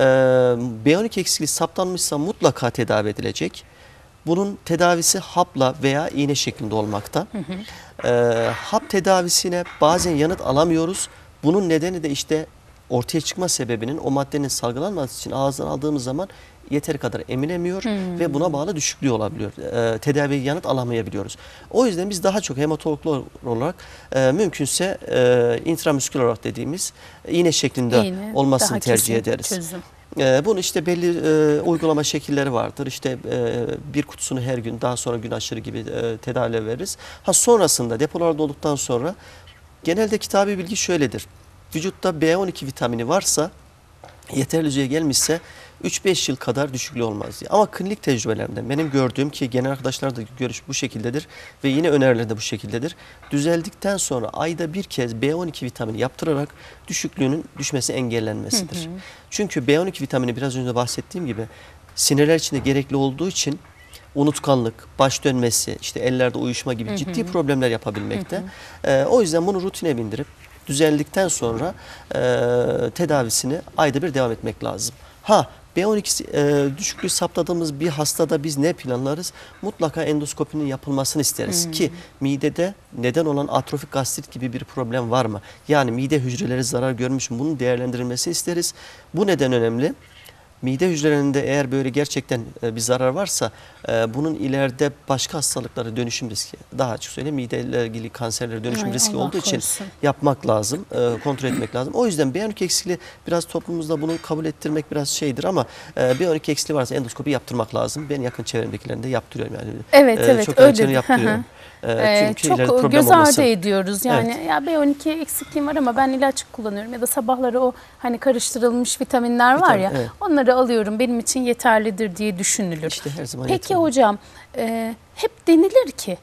B on iki eksikliği saptanmışsa mutlaka tedavi edilecek. Bunun tedavisi hapla veya iğne şeklinde olmakta. Hı hı. E, hap tedavisine bazen yanıt alamıyoruz. Bunun nedeni de işte ortaya çıkma sebebinin o maddenin salgılanması için ağızdan aldığımız zaman yeteri kadar emilemiyor hmm. ve buna bağlı düşüklüğü olabiliyor. E, tedaviye yanıt alamayabiliyoruz. O yüzden biz daha çok hematologlar olarak e, mümkünse e, intramüskül olarak dediğimiz iğne şeklinde iğne, olmasını tercih ederiz. Çözüm. E, bunun işte belli e, uygulama şekilleri vardır. İşte e, bir kutusunu her gün, daha sonra gün aşırı gibi e, tedavi veririz. Ha sonrasında depolarda olduktan sonra genelde kitabi bilgi şöyledir. Vücutta B on iki vitamini varsa, yeterli düzeye gelmişse üç beş yıl kadar düşüklüğü olmaz diye. Ama klinik tecrübelerimden benim gördüğüm ki genel arkadaşlar da görüş bu şekildedir ve yine öneriler de bu şekildedir. Düzeldikten sonra ayda bir kez B on iki vitamini yaptırarak düşüklüğünün düşmesi engellenmesidir. Hı hı. Çünkü B on iki vitamini biraz önce bahsettiğim gibi sinirler için de gerekli olduğu için unutkanlık, baş dönmesi, işte ellerde uyuşma gibi hı hı. ciddi problemler yapabilmekte. Hı hı. Ee, o yüzden bunu rutine bindirip düzeldikten sonra e, tedavisini ayda bir devam etmek lazım. Ha B on iki e, düşüklüğü saptadığımız bir hastada biz ne planlarız? Mutlaka endoskopinin yapılmasını isteriz hmm. ki midede neden olan atrofik gastrit gibi bir problem var mı? Yani mide hücreleri zarar görmüş mü? Bunun değerlendirilmesini isteriz. Bu neden önemli? Mide hücrelerinde eğer böyle gerçekten bir zarar varsa bunun ileride başka hastalıklara dönüşüm riski, daha açık söyleyeyim mideyle ilgili kanserlere dönüşüm Ay, riski Allah olduğu korusun. için yapmak lazım, kontrol etmek lazım. O yüzden B on iki eksikliği biraz toplumumuzda bunu kabul ettirmek biraz şeydir ama B on iki eksikliği varsa endoskopi yaptırmak lazım. Ben yakın çevremdekilerinde yaptırıyorum yani. Evet ee, evet çok öyle. yaptırıyorum. Ee, çok göz ardı ediyoruz yani evet. ya B on iki eksikliğim var ama ben ilaç kullanıyorum ya da sabahları o hani karıştırılmış vitaminler var ya evet. onları alıyorum benim için yeterlidir diye düşünülür. İşte her zaman Peki yeterli. hocam e, hep denilir ki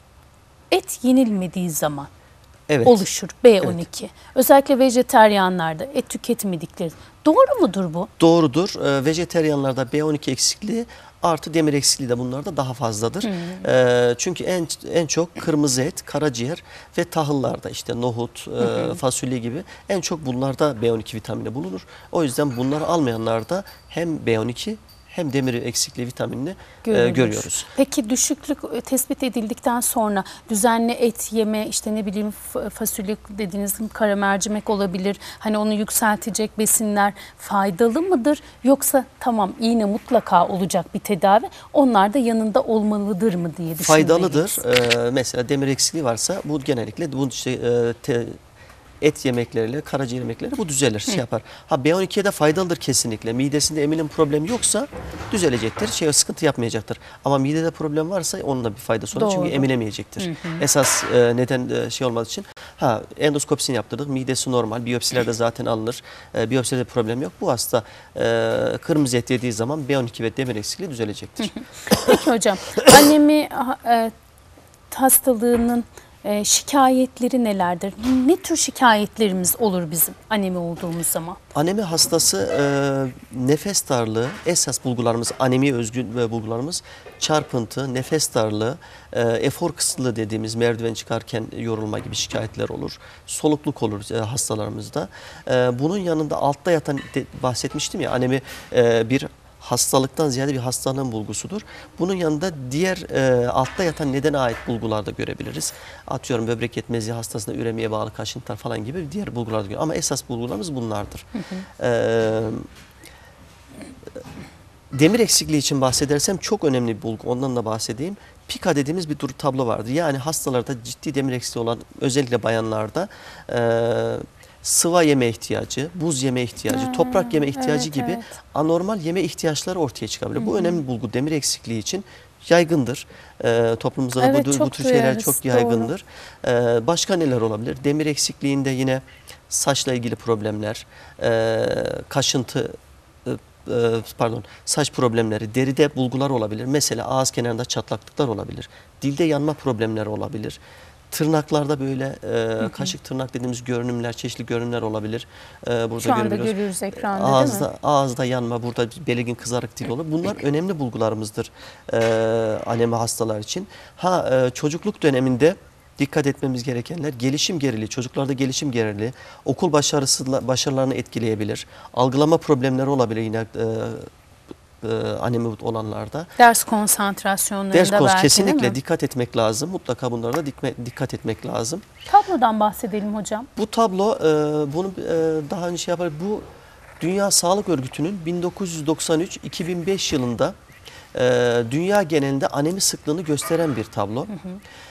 et yenilmediği zaman evet. oluşur B on iki. Evet. Özellikle vejeteryanlarda et tüketmedikleri. Doğru mudur bu? Doğrudur. E, vejeteryanlarda B on iki eksikliği artı demir eksikliği de bunlarda daha fazladır. Hmm. E, çünkü en en çok kırmızı et, karaciğer ve tahıllarda işte nohut, e, fasulye gibi en çok bunlarda B on iki vitamini bulunur. O yüzden bunları almayanlarda hem B on iki hem demir eksikliği vitaminini e, görüyoruz. Peki düşüklük tespit edildikten sonra düzenli et yeme, işte ne bileyim fasulye dediğiniz kara mercimek olabilir. Hani onu yükseltecek besinler faydalı mıdır? Yoksa tamam iğne mutlaka olacak bir tedavi. Onlar da yanında olmalıdır mı diye düşünmeliyiz. Faydalıdır. Ee, mesela demir eksikliği varsa bu genellikle bu işte e, te, et yemekleriyle, karaciğer yemekleriyle bu düzelir, şey yapar. Ha B on ikiye de faydalıdır kesinlikle. Midesinde emilim problemi yoksa düzelecektir. Şey sıkıntı yapmayacaktır. Ama midede problem varsa onun da bir faydası olur. Çünkü emilemeyecektir. Hı hı. Esas e, neden e, şey olmadığı için ha endoskopisini yaptırdık. Midesi normal. Biyopsilerde zaten alınır. E, biyopsilerde problem yok. Bu hasta e, kırmızı et yediği zaman B on iki ve demir eksikliği düzelecektir. Peki hocam, anemi e, hastalığının e, şikayetleri nelerdir? Ne tür şikayetlerimiz olur bizim anemi olduğumuz zaman? Anemi hastası e, nefes darlığı, esas bulgularımız, anemi özgün ve bulgularımız çarpıntı, nefes darlığı, e, efor kısıtlığı dediğimiz merdiven çıkarken yorulma gibi şikayetler olur. Solukluk olur e, hastalarımızda. E, bunun yanında altta yatan, de, bahsetmiştim ya, anemi e, bir hastalıktan ziyade bir hastalığın bulgusudur. Bunun yanında diğer e, altta yatan nedene ait bulgular da görebiliriz. Atıyorum böbrek yetmezliği hastasında üremiye bağlı kaşıntılar falan gibi diğer bulgular da görüyoruz. Ama esas bulgularımız bunlardır. Hı hı. E, demir eksikliği için bahsedersem çok önemli bir bulgu. Ondan da bahsedeyim. Pika dediğimiz bir tablo vardır. Yani hastalarda ciddi demir eksikliği olan, özellikle bayanlarda e, sıva yeme ihtiyacı, buz yeme ihtiyacı, hmm, toprak yeme ihtiyacı evet, gibi evet. anormal yeme ihtiyaçları ortaya çıkabilir. Hmm. Bu önemli bulgu demir eksikliği için yaygındır. Ee, toplumumuzda evet, bu, bu tür şeyler duyarız, çok yaygındır. Ee, başka neler olabilir? Demir eksikliğinde yine saçla ilgili problemler, e, kaşıntı, e, pardon, saç problemleri, deride bulgular olabilir. Mesela ağız kenarında çatlaklıklar olabilir. Dilde yanma problemleri olabilir. Tırnaklarda böyle e, hı hı. kaşık tırnak dediğimiz görünümler, çeşitli görünümler olabilir. E, burada Şu anda görüyoruz ekranda, ağızda, değil mi? Ağızda yanma, burada belirgin kızarık dil olur. Bunlar önemli bulgularımızdır e, anemi hastalar için. Ha e, çocukluk döneminde dikkat etmemiz gerekenler, gelişim geriliği, çocuklarda gelişim geriliği, okul başarısı, başarılarını etkileyebilir. Algılama problemleri olabilir yine e, anemi olanlarda. Ders konsantrasyonlarında Ders kons belki, kesinlikle dikkat etmek lazım. Mutlaka bunlara da dikkat etmek lazım. Tablodan bahsedelim hocam. Bu tablo, e, bunu e, daha önce şey yapar. Bu Dünya Sağlık Örgütü'nün bin dokuz yüz doksan üç iki bin beş yılında e, dünya genelinde anemi sıklığını gösteren bir tablo. Hı hı.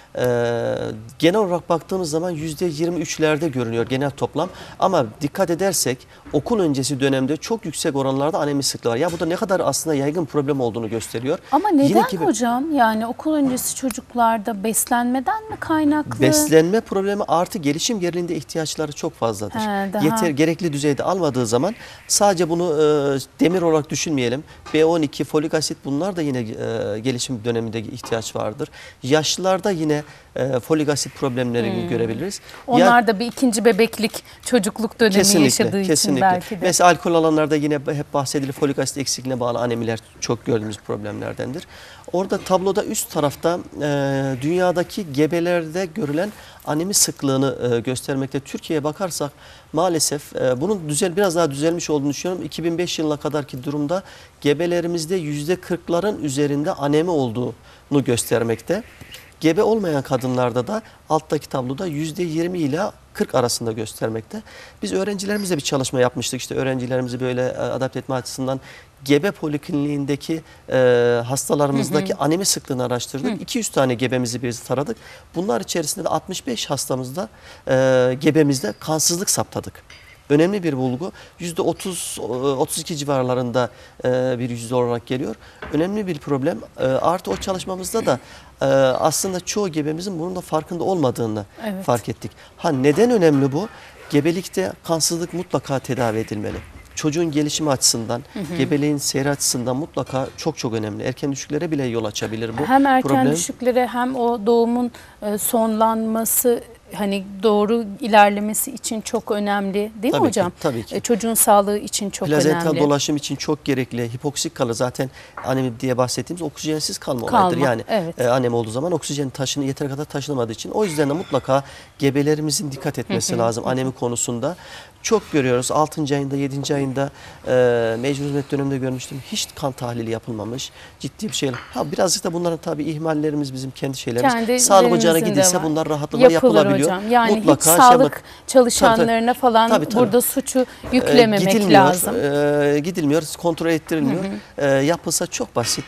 Ee, genel olarak baktığımız zaman yüzde yirmi üçlerde görünüyor genel toplam, ama dikkat edersek okul öncesi dönemde çok yüksek oranlarda anemi sıklığı var. Ya bu da ne kadar aslında yaygın problem olduğunu gösteriyor. Ama neden gibi, hocam? Yani okul öncesi çocuklarda beslenmeden mi kaynaklı? Beslenme problemi artı gelişim geriliğinde ihtiyaçları çok fazladır. He, daha... Yeter, gerekli düzeyde almadığı zaman sadece bunu e, demir olarak düşünmeyelim. B on iki, folik asit, bunlar da yine e, gelişim döneminde ihtiyaç vardır. Yaşlılarda yine E, folik asit problemlerini hmm. görebiliriz. Onlar ya, da bir ikinci bebeklik, çocukluk dönemi kesinlikle, yaşadığı kesinlikle. için belki de. Mesela alkol alanlarda yine hep bahsedilir, folik asit eksikliğine bağlı anemiler çok gördüğümüz problemlerdendir. Orada tabloda üst tarafta e, dünyadaki gebelerde görülen anemi sıklığını e, göstermekte. Türkiye'ye bakarsak maalesef e, bunun düzel biraz daha düzelmiş olduğunu düşünüyorum. iki bin beş yılına kadarki durumda gebelerimizde yüzde kırkların üzerinde anemi olduğunu göstermekte. Gebe olmayan kadınlarda da alttaki tabloda yüzde yirmi ile kırk arasında göstermekte. Biz öğrencilerimizle bir çalışma yapmıştık. İşte öğrencilerimizi böyle adapte etme açısından gebe polikliniğindeki e, hastalarımızdaki hı hı. anemi sıklığını araştırdık. iki yüz tane gebemizi biz taradık. Bunlar içerisinde de altmış beş hastamızda e, gebemizde kansızlık saptadık. Önemli bir bulgu. yüzde otuz otuz iki civarlarında e, bir yüzde olarak geliyor. Önemli bir problem. E, artı o çalışmamızda da e, aslında çoğu gebemizin bunun da farkında olmadığını evet. fark ettik. Ha neden önemli bu? Gebelikte kansızlık mutlaka tedavi edilmeli. Çocuğun gelişimi açısından, hı hı. gebeliğin seyri açısından mutlaka çok çok önemli. Erken düşüklere bile yol açabilir bu. Hem erken problem. düşüklere hem o doğumun e, sonlanması, hani doğru ilerlemesi için çok önemli değil tabii mi hocam? Ki, tabii ki. E, çocuğun sağlığı için çok Plazental önemli. dolaşım için çok gerekli. Hipoksik kalır zaten anemi diye bahsettiğimiz oksijensiz kalma, kalma olayıdır. Yani evet. e, anemi olduğu zaman oksijen taşını yeteri kadar taşınamadığı için. O yüzden de mutlaka gebelerimizin dikkat etmesi lazım anemi konusunda. Çok görüyoruz. altıncı ayında, yedinci ayında e, mecbur hizmet döneminde görmüştüm. Hiç kan tahlili yapılmamış. Ciddi bir şey. Ha birazcık da bunların tabii ihmallerimiz, bizim kendi şeylerimiz. Kendi sağlık ocağına gidilse bunlar rahatlıkla yapılabiliyor. Hocam. Yani mutlaka hiç sağlık şey çalışanlarına tabii, falan tabii, tabii. burada suçu yüklememek e, gidilmiyor, lazım. E, gidilmiyor, kontrol ettirilmiyor. Hı hı. E, yapılsa çok basit.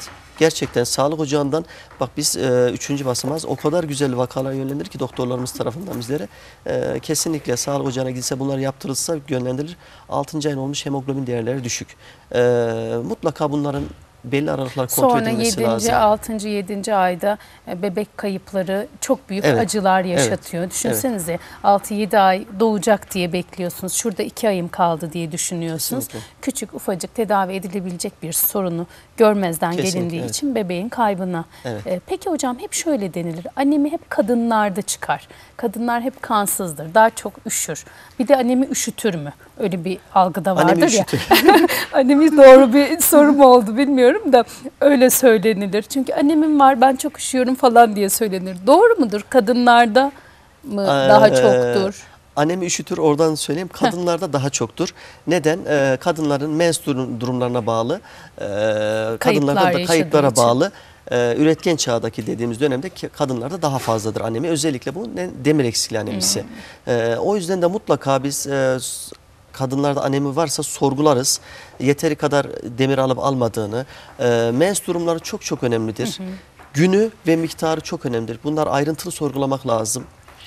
gerçekten sağlık ocağından bak biz e, üçüncü basamağız o kadar güzel vakalar yönlendirir ki doktorlarımız tarafından bizlere e, kesinlikle sağlık ocağına gidilse bunlar yaptırılsa yönlendirilir. altıncı ayın olmuş hemoglobin değerleri düşük. E, mutlaka bunların belli aralıklar kontrol Sonra edilmesi yedinci, lazım. altıncı, yedinci ayda e, bebek kayıpları çok büyük Evet, acılar evet, yaşatıyor. Düşünsenize altı yedi ay doğacak diye bekliyorsunuz. Şurada iki ayım kaldı diye düşünüyorsunuz. Kesinlikle. Küçük ufacık tedavi edilebilecek bir sorunu görmezden Kesinlikle, gelindiği evet. için bebeğin kaybına. Evet. E, peki hocam hep şöyle denilir. Anemi hep kadınlarda çıkar. Kadınlar hep kansızdır. Daha çok üşür. Bir de anemi üşütür mü? Öyle bir algıda vardır Anemi ya. üşütür. Annemi doğru bir soru mu oldu bilmiyorum da öyle söylenilir. Çünkü annemin var ben çok üşüyorum falan diye söylenir. Doğru mudur? Kadınlarda mı daha Ee, çoktur? Annemi üşütür oradan söyleyeyim. Kadınlarda daha çoktur. Neden? Ee, kadınların mens durum- durumlarına bağlı. Ee, kadınlarda da yaşadığı kayıplara için. bağlı. Ee, üretken çağdaki dediğimiz dönemde ki kadınlarda daha fazladır anemi. Özellikle bu ne- demir eksikliği anemisi. Ee, o yüzden de mutlaka biz e, s- kadınlarda anemi varsa sorgularız. Yeteri kadar demir alıp almadığını. E, mens durumları çok çok önemlidir. Günü ve miktarı çok önemlidir. Bunlar ayrıntılı sorgulamak lazım.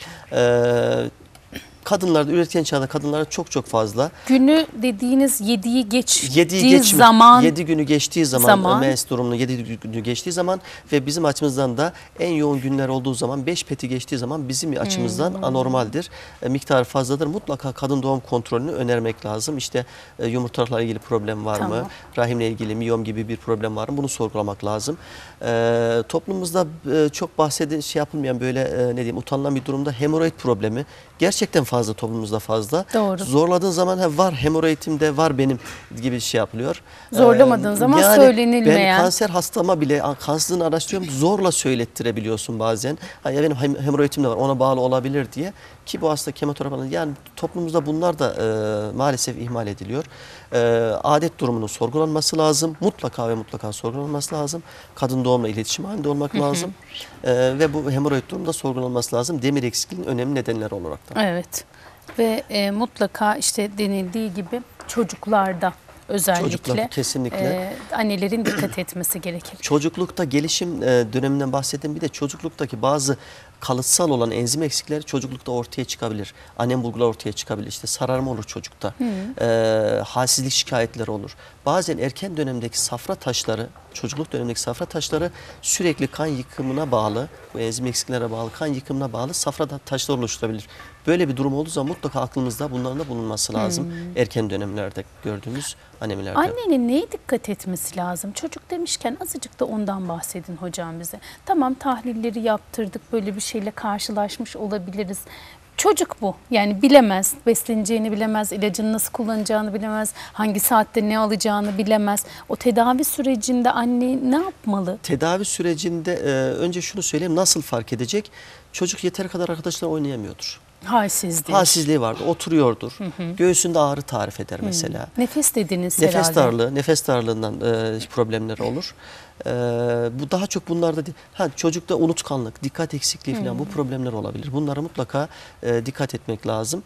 Ee, kadınlarda üretken çağda kadınlarda çok çok fazla. Günü dediğiniz yediği geçtiği Yediği geçmiş, zaman yedi günü geçtiği zaman, zaman. mens durumunu yedi günü geçtiği zaman ve bizim açımızdan da en yoğun günler olduğu zaman beş peti geçtiği zaman bizim açımızdan Hmm. anormaldir. E, miktarı fazladır. Mutlaka kadın doğum kontrolünü önermek lazım. İşte e, yumurtalıkla ilgili problem var mı? Tamam. Rahimle ilgili miyom gibi bir problem var mı? Bunu sorgulamak lazım. E, toplumumuzda e, çok bahsedi şey yapılmayan böyle e, ne diyeyim utanılan bir durumda hemoroid problemi gerçekten fazla toplumumuzda fazla. Doğru. Zorladığın zaman ha, var hemoroidim de var benim gibi şey yapılıyor. Zorlamadığın Ee, zaman yani söylenilmeyen. Ben kanser hastama bile kansızlığını araştırıyorum zorla söylettirebiliyorsun bazen. Ha, ya benim hem- hemoroidim de var ona bağlı olabilir diye. Ki bu hasta kemoterapi yani toplumumuzda bunlar da e, maalesef ihmal ediliyor. E, adet durumunun sorgulanması lazım. Mutlaka ve mutlaka sorgulanması lazım. Kadın doğumla iletişim halinde olmak lazım. E, ve bu hemoroid durumda sorgulanması lazım. Demir eksikliğinin önemli nedenleri olarak da. Evet. Ve e, mutlaka işte denildiği gibi çocuklarda özellikle Çocuklar kesinlikle. e, annelerin dikkat etmesi gerekir. Çocuklukta gelişim e, döneminden bahsettim. Bir de çocukluktaki bazı kalıtsal olan enzim eksikleri çocuklukta ortaya çıkabilir. Annem bulgular ortaya çıkabilir. İşte sararma olur çocukta. E, halsizlik şikayetleri olur. Bazen erken dönemdeki safra taşları, çocukluk dönemindeki safra taşları sürekli kan yıkımına bağlı, bu enzim eksiklerine bağlı, kan yıkımına bağlı safra taşları oluşturabilir. Böyle bir durum olduğu zaman mutlaka aklımızda bunların da bulunması lazım. Erken dönemlerde gördüğümüz anemilerde. Annenin neye dikkat etmesi lazım? Çocuk demişken azıcık da ondan bahsedin hocam bize. Tamam tahlilleri yaptırdık, böyle bir şeyle karşılaşmış olabiliriz. Çocuk bu. Yani bilemez, besleneceğini bilemez, ilacını nasıl kullanacağını bilemez, hangi saatte ne alacağını bilemez. O tedavi sürecinde anne ne yapmalı? Tedavi sürecinde e, önce şunu söyleyeyim nasıl fark edecek? Çocuk yeteri kadar arkadaşlarla oynayamıyordur. Halsizlik. Halsizliği vardır, oturuyordur. Göğsünde ağrı tarif eder mesela. Nefes dediniz Nefes herhalde. darlığı, nefes darlığından e, problemleri olur. E, bu daha çok bunlarda değil. Ha, çocukta unutkanlık, dikkat eksikliği falan bu problemler olabilir. Bunlara mutlaka e, dikkat etmek lazım.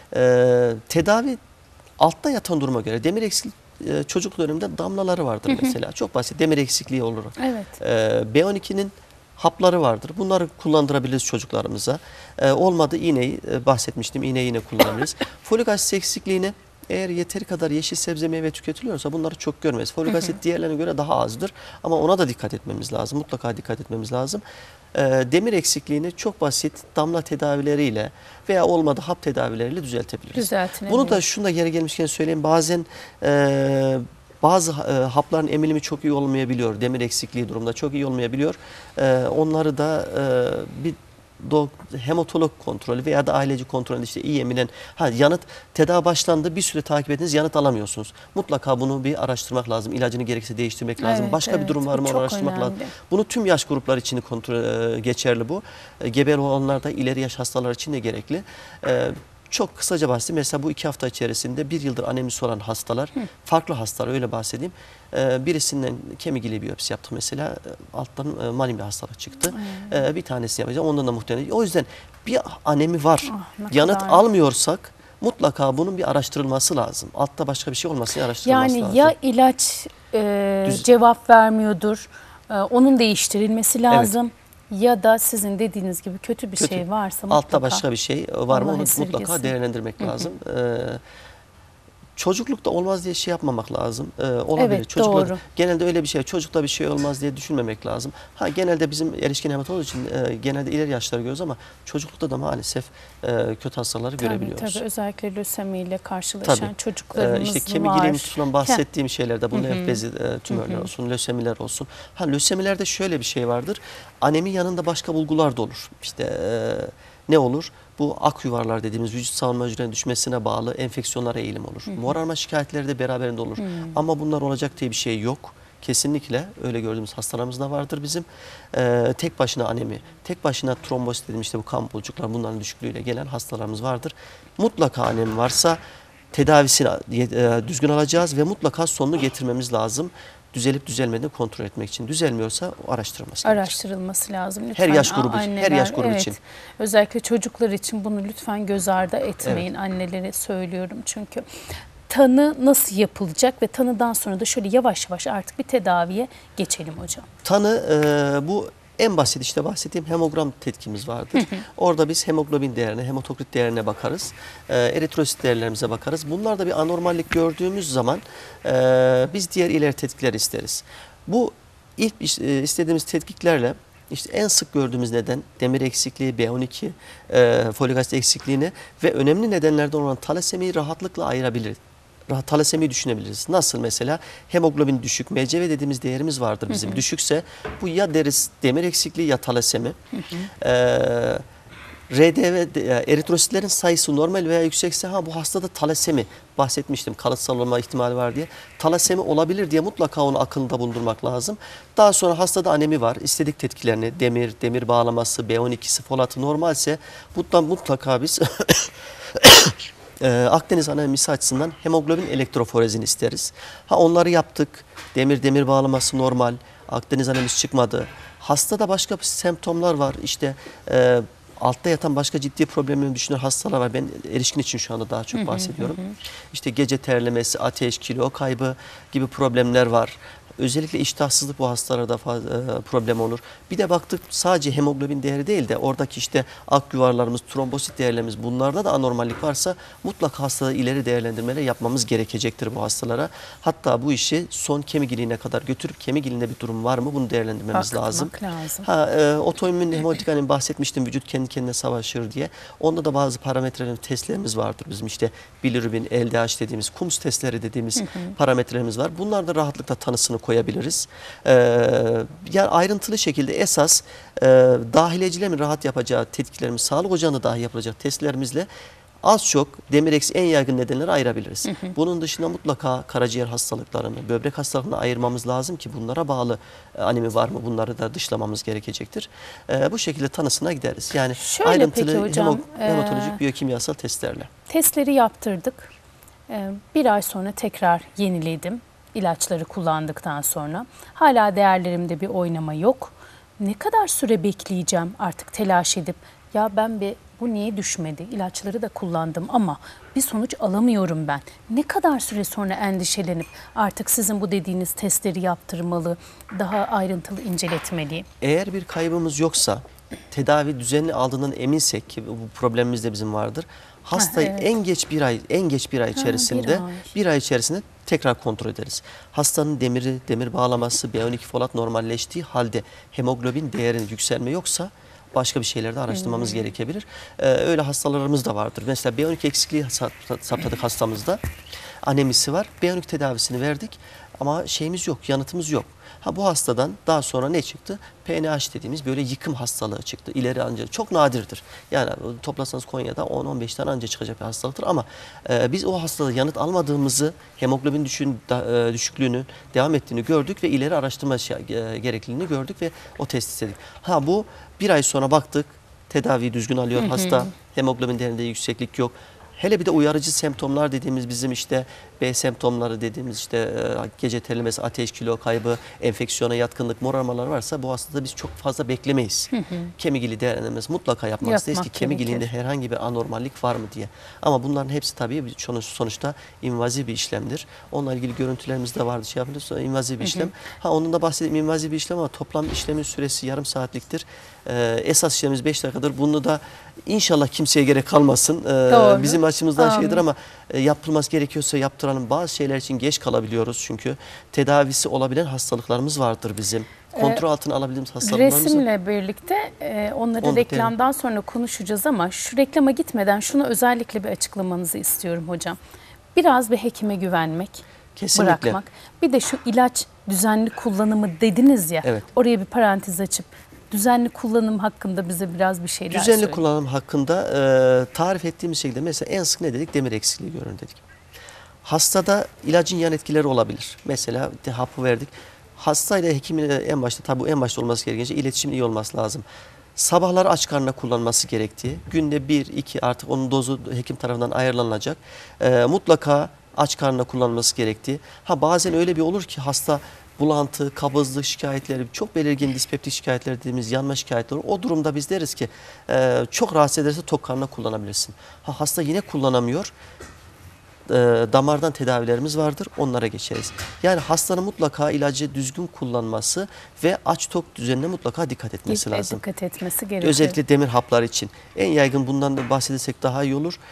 E, tedavi altta yatan duruma göre demir eksikliği e, çocuk döneminde damlaları vardır mesela. Çok basit demir eksikliği olur. Evet. E, B on ikinin hapları vardır. Bunları kullandırabiliriz çocuklarımıza. Ee, olmadı iğneyi e, bahsetmiştim. İğneyi yine kullanabiliriz. Folik asit eksikliğini eğer yeteri kadar yeşil sebze meyve tüketiliyorsa bunları çok görmeyiz. Folik asit diğerlerine göre daha azdır. Ama ona da dikkat etmemiz lazım. Mutlaka dikkat etmemiz lazım. Ee, demir eksikliğini çok basit damla tedavileriyle veya olmadı hap tedavileriyle düzeltebiliriz. Düzeltilebilir. Bunu da şunu da yeri gelmişken söyleyeyim. Bazen e, bazı e, hapların emilimi çok iyi olmayabiliyor. Demir eksikliği durumda çok iyi olmayabiliyor. E, onları da e, bir do, hematolog kontrolü veya da aileci kontrolü işte iyi emilen ha, yanıt tedavi başlandı bir süre takip ediniz yanıt alamıyorsunuz. Mutlaka bunu bir araştırmak lazım. İlacını gerekirse değiştirmek lazım. Evet, Başka evet. bir durum var Bu mı onu çok araştırmak önemli. lazım. Bunu tüm yaş grupları için kontrol e, geçerli bu. E, gebe olanlar da ileri yaş hastalar için de gerekli. E, Çok kısaca bahsedeyim. Mesela bu iki hafta içerisinde bir yıldır anemisi olan hastalar, Hı. farklı hastalar öyle bahsedeyim. Ee, birisinden kemik iliği biyopsi yaptık mesela. Alttan e, malign bir hastalık çıktı. Ee, bir tanesini yapacağım. Ondan da muhtemelen. O yüzden bir anemi var. Ah, Yanıt kadar. almıyorsak mutlaka bunun bir araştırılması lazım. Altta başka bir şey olmasın araştırılması Yani lazım. ya ilaç e, Düz- cevap vermiyordur. Ee, onun değiştirilmesi lazım. Ya da sizin dediğiniz gibi kötü bir Kötü. şey varsa mutlaka. Altta başka bir şey var mı Allah onu esirgesin. mutlaka değerlendirmek lazım. Ee, çocuklukta olmaz diye şey yapmamak lazım. Ee, olabilir. Evet, Çocuklar, doğru. genelde öyle bir şey. Çocukta bir şey olmaz diye düşünmemek lazım. Ha genelde bizim erişkin hematoloji için e, genelde ileri yaşları görüyoruz ama çocuklukta da maalesef e, kötü hastaları Tabii, görebiliyoruz. tabii özellikle lösemiyle karşılaşan Tabii. çocuklarımız Ee, işte var. kemik tutulan bahsettiğim şeylerde bu Hı hı. nef bezi e, tümörler olsun, lösemiler olsun. Ha lösemilerde şöyle bir şey vardır. Anemi yanında başka bulgular da olur. İşte e, ne olur? Bu ak yuvarlar dediğimiz vücut savunma hücrelerinin düşmesine bağlı enfeksiyonlara eğilim olur. Hı hı. Morarma şikayetleri de beraberinde olur. Hı. Ama bunlar olacak diye bir şey yok. Kesinlikle öyle gördüğümüz hastalarımız da vardır bizim. Ee, tek başına anemi, tek başına trombosit dediğim işte bu kan bulcuklar bunların düşüklüğüyle gelen hastalarımız vardır. Mutlaka anemi varsa tedavisini e, düzgün alacağız ve mutlaka sonunu getirmemiz lazım. Düzelip düzelmediğini kontrol etmek için. Düzelmiyorsa araştırılması gerekir. Araştırılması lazım. Lütfen. Her yaş grubu, Anneler, her yaş grubu evet, için. Özellikle çocuklar için bunu lütfen göz ardı etmeyin. Evet. Annelere söylüyorum çünkü. Tanı nasıl yapılacak ve tanıdan sonra da şöyle yavaş yavaş artık bir tedaviye geçelim hocam. Tanı e, bu en basit işte bahsettiğim hemogram tetkimiz vardır. Orada biz hemoglobin değerine, hematokrit değerine bakarız. E, eritrosit değerlerimize bakarız. Bunlarda bir anormallik gördüğümüz zaman e, biz diğer ileri tetkikler isteriz. Bu ilk e, istediğimiz tetkiklerle İşte en sık gördüğümüz neden demir eksikliği, B on iki, e, folik asit eksikliğini ve önemli nedenlerden olan talasemiyi rahatlıkla ayırabiliriz. Talasemiyi düşünebiliriz. Nasıl mesela? Hemoglobin düşük, M C V dediğimiz değerimiz vardır bizim. Hı hı. Düşükse bu ya deriz demir eksikliği ya talasemi. Hı hı. Ee, R D V eritrositlerin sayısı normal veya yüksekse ha bu hastada talasemi bahsetmiştim. Kalıtsal olma ihtimali var diye. Talasemi olabilir diye mutlaka onu aklında bulundurmak lazım. Daha sonra hastada anemi var. İstedik tetkilerini demir, demir bağlaması, B on ikisi, folatı normalse bundan mutlaka biz Ee, Akdeniz anatomisi açısından hemoglobin elektroforezini isteriz. Ha onları yaptık. Demir demir bağlaması normal. Akdeniz anatomisi çıkmadı. Hastada başka semptomlar var. İşte e, altta yatan başka ciddi problemlerini düşünen hastalar var. Ben erişkin için şu anda daha çok bahsediyorum. Hı hı hı. İşte gece terlemesi, ateş, kilo kaybı gibi problemler var. Özellikle iştahsızlık bu hastalarda fazla, e, problem olur. Bir de baktık sadece hemoglobin değeri değil de oradaki işte ak yuvarlarımız, trombosit değerlerimiz bunlarda da anormallik varsa mutlaka hastada ileri değerlendirmeler yapmamız gerekecektir bu hastalara. Hatta bu işi son kemik iliğine kadar götürüp kemik iliğinde bir durum var mı bunu değerlendirmemiz lazım. lazım. Ha, e, otoimmün hemolitik anem bahsetmiştim vücut kendi kendine savaşır diye. Onda da bazı parametrelerin testlerimiz vardır bizim işte bilirubin, L D H dediğimiz, Coombs testleri dediğimiz hı hı. parametrelerimiz var. Bunlar da rahatlıkla tanısını koyabiliriz. Ee, yani ayrıntılı şekilde esas e, dahiliyecilerin rahat yapacağı tetkiklerimiz, sağlık ocağında dahi yapılacak testlerimizle az çok demir eksi en yaygın nedenleri ayırabiliriz. Hı hı. Bunun dışında mutlaka karaciğer hastalıklarını, böbrek hastalıklarını ayırmamız lazım ki bunlara bağlı anemi var mı bunları da dışlamamız gerekecektir. Ee, bu şekilde tanısına gideriz. Yani şöyle ayrıntılı peki hocam, hemo, hematolojik e, biyokimyasal testlerle. Testleri yaptırdık. Ee, bir ay sonra tekrar yeniledim. İlaçları kullandıktan sonra hala değerlerimde bir oynama yok. Ne kadar süre bekleyeceğim artık telaş edip ya ben bir bu niye düşmedi? İlaçları da kullandım ama bir sonuç alamıyorum ben. Ne kadar süre sonra endişelenip artık sizin bu dediğiniz testleri yaptırmalı, daha ayrıntılı inceletmeliyim? Eğer bir kaybımız yoksa, tedavi düzenli aldığından eminsek ki bu problemimiz de bizim vardır. Hastayı ha, evet. en geç bir ay, en geç bir ay içerisinde, ha, bir, ay. bir ay içerisinde tekrar kontrol ederiz. Hastanın demiri, demir bağlaması, B on iki folat normalleştiği halde hemoglobin değerinin yükselme yoksa başka bir şeyleri de araştırmamız hmm. gerekebilir. Ee, öyle hastalarımız da vardır. Mesela B on iki eksikliği saptadık hastamızda. Anemisi var. B on iki tedavisini verdik ama şeyimiz yok, yanıtımız yok. Ha bu hastadan daha sonra ne çıktı? P N H dediğimiz böyle yıkım hastalığı çıktı. İleri anca çok nadirdir. Yani toplasanız Konya'da on on beş tane anca çıkacak bir hastalıktır ama e, biz o hastalığa yanıt almadığımızı, hemoglobin düşün, da, e, düşüklüğünün devam ettiğini gördük ve ileri araştırma şey, e, gerekliliğini gördük ve o test istedik. Ha bu bir ay sonra baktık tedaviyi düzgün alıyor hı hı. hasta, hemoglobin değerinde yükseklik yok. Hele bir de uyarıcı semptomlar dediğimiz bizim işte B semptomları dediğimiz işte e, gece terlemesi, ateş, kilo kaybı, enfeksiyona yatkınlık, morarmalar varsa bu hastada biz çok fazla beklemeyiz. Hı hı. Kemik iliği değerlendirmesi mutlaka yapmak isteriz ki kemik gerekir. iliğinde herhangi bir anormallik var mı diye. Ama bunların hepsi tabii sonuç, sonuçta invaziv bir işlemdir. Onunla ilgili görüntülerimiz de vardı. Şey yapıyoruz, sonra invaziv bir işlem. Hı hı. Ha onun da bahsedeyim, invaziv bir işlem ama toplam işlemin süresi yarım saatliktir. Ee, esas işlemimiz beş dakikadır. Bunu da inşallah kimseye gerek kalmasın. Ee, bizim açımızdan Amin. şeydir ama e, yapılması gerekiyorsa yaptıralım. Bazı şeyler için geç kalabiliyoruz çünkü tedavisi olabilen hastalıklarımız vardır bizim. Kontrol ee, altına alabildiğimiz hastalıklarımız. Resimle birlikte e, onları Onu reklamdan derim. sonra konuşacağız ama şu reklama gitmeden şunu özellikle bir açıklamanızı istiyorum hocam. Biraz bir hekime güvenmek, Kesinlikle. bırakmak. Bir de şu ilaç düzenli kullanımı dediniz ya. Evet. Oraya bir parantez açıp düzenli kullanım hakkında bize biraz bir şeyler Düzenli söyleyin. kullanım hakkında e, tarif ettiğimiz şekilde mesela en sık ne dedik? Demir eksikliği görün dedik. Hastada ilacın yan etkileri olabilir. Mesela de, hapı verdik. Hastayla hekimin en başta tabii en başta olması gereken şey iletişimin iyi olması lazım. Sabahları aç karnına kullanması gerektiği, günde bir, iki artık onun dozu hekim tarafından ayarlanacak. E, mutlaka aç karnına kullanması gerektiği. Ha bazen öyle bir olur ki hasta bulantı, kabızlık şikayetleri, çok belirgin dispeptik şikayetler dediğimiz yanma şikayetleri olur. O durumda biz deriz ki e, çok rahatsız ederse tok karnına kullanabilirsin. Ha, hasta yine kullanamıyor. E, damardan tedavilerimiz vardır. Onlara geçeriz. Yani hastanın mutlaka ilacı düzgün kullanması ve aç tok düzenine mutlaka dikkat etmesi dikkat, lazım. Dikkat etmesi gerekiyor. Özellikle demir hapları için. En yaygın bundan da bahsedersek daha iyi olur.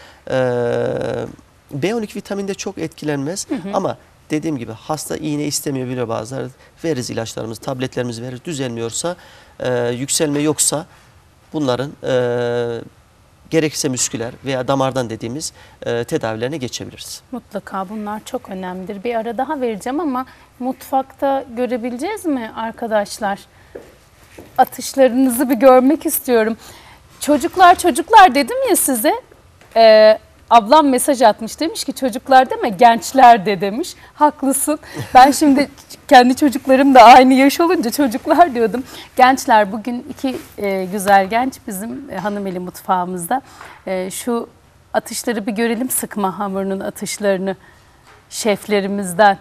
E, B on iki vitaminde çok etkilenmez hı hı. ama dediğim gibi hasta iğne istemiyor bile bazıları. Veririz ilaçlarımızı, tabletlerimizi veririz. Düzelmiyorsa, e, yükselme yoksa bunların e, gerekirse müsküler veya damardan dediğimiz e, tedavilerine geçebiliriz. Mutlaka bunlar çok önemlidir. Bir ara daha vereceğim ama mutfakta görebileceğiz mi arkadaşlar? Atışlarınızı bir görmek istiyorum. Çocuklar çocuklar dedim ya size. Eee Ablam mesaj atmış, demiş ki çocuklar deme gençler de demiş. Haklısın. Ben şimdi kendi çocuklarım da aynı yaş olunca çocuklar diyordum. Gençler, bugün iki e, güzel genç bizim e, Hanımeli mutfağımızda. E, şu atışları bir görelim, sıkma hamurunun atışlarını şeflerimizden.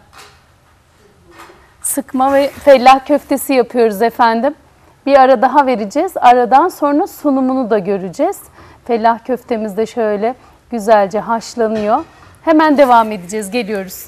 Sıkma ve fellah köftesi yapıyoruz efendim. Bir ara daha vereceğiz. Aradan sonra sunumunu da göreceğiz. Fellah köftemiz de şöyle güzelce haşlanıyor. Hemen devam edeceğiz. Geliyoruz.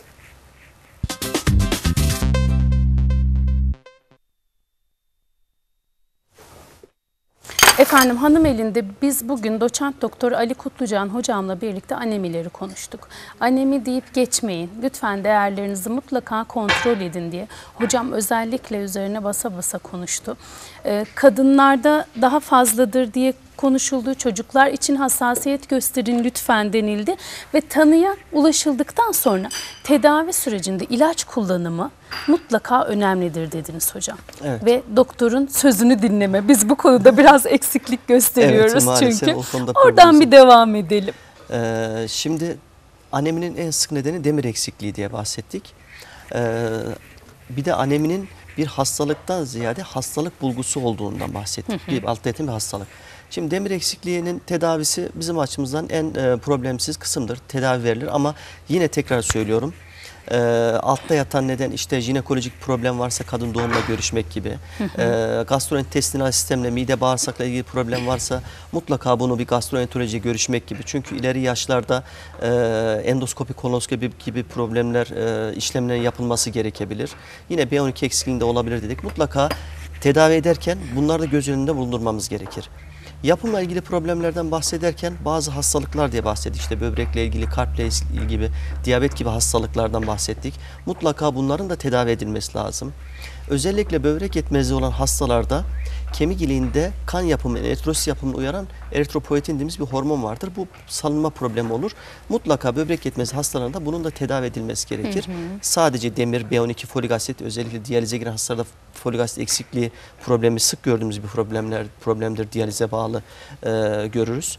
Efendim Hanımeli'nde biz bugün doçent doktor Ali Kutlucan hocamla birlikte anemileri konuştuk. Anemi deyip geçmeyin. Lütfen değerlerinizi mutlaka kontrol edin diye. Hocam özellikle üzerine basa basa konuştu. Ee, kadınlarda daha fazladır diye konuşuldu. Çocuklar için hassasiyet gösterin lütfen denildi. Ve tanıya ulaşıldıktan sonra tedavi sürecinde ilaç kullanımı mutlaka önemlidir dediniz hocam. Evet. Ve doktorun sözünü dinleme. Biz bu konuda biraz eksiklik gösteriyoruz evet, çünkü. Oradan bir devam edelim. Ee, şimdi aneminin en sık nedeni demir eksikliği diye bahsettik. Ee, bir de aneminin bir hastalıktan ziyade hastalık bulgusu olduğundan bahsettik. Hı hı. Bir alt etim bir hastalık. Şimdi demir eksikliğinin tedavisi bizim açımızdan en e, problemsiz kısımdır. Tedavi verilir ama yine tekrar söylüyorum. E, altta yatan neden işte jinekolojik problem varsa kadın doğumla görüşmek gibi. e, gastrointestinal sistemle mide bağırsakla ilgili problem varsa mutlaka bunu bir gastroenterolojiye görüşmek gibi. Çünkü ileri yaşlarda e, endoskopi, kolonoskopi gibi problemler e, işlemlerin yapılması gerekebilir. Yine B on iki eksikliğinde olabilir dedik. Mutlaka tedavi ederken bunları da göz önünde bulundurmamız gerekir. Yapımla ilgili problemlerden bahsederken bazı hastalıklar diye bahsettik. İşte böbrekle ilgili, kalple ilgili gibi, diyabet gibi hastalıklardan bahsettik. Mutlaka bunların da tedavi edilmesi lazım. Özellikle böbrek yetmezliği olan hastalarda kemik iliğinde kan yapımı, eritrosit yapımını uyaran eritropoietin dediğimiz bir hormon vardır. Bu salınma problemi olur. Mutlaka böbrek yetmezliği hastalarında bunun da tedavi edilmesi gerekir. Hı hı. Sadece demir, B on iki, folik asit, özellikle diyalize giren hastalarda folik asit eksikliği problemi sık gördüğümüz bir problemler problemdir. Diyalize bağlı e, görürüz.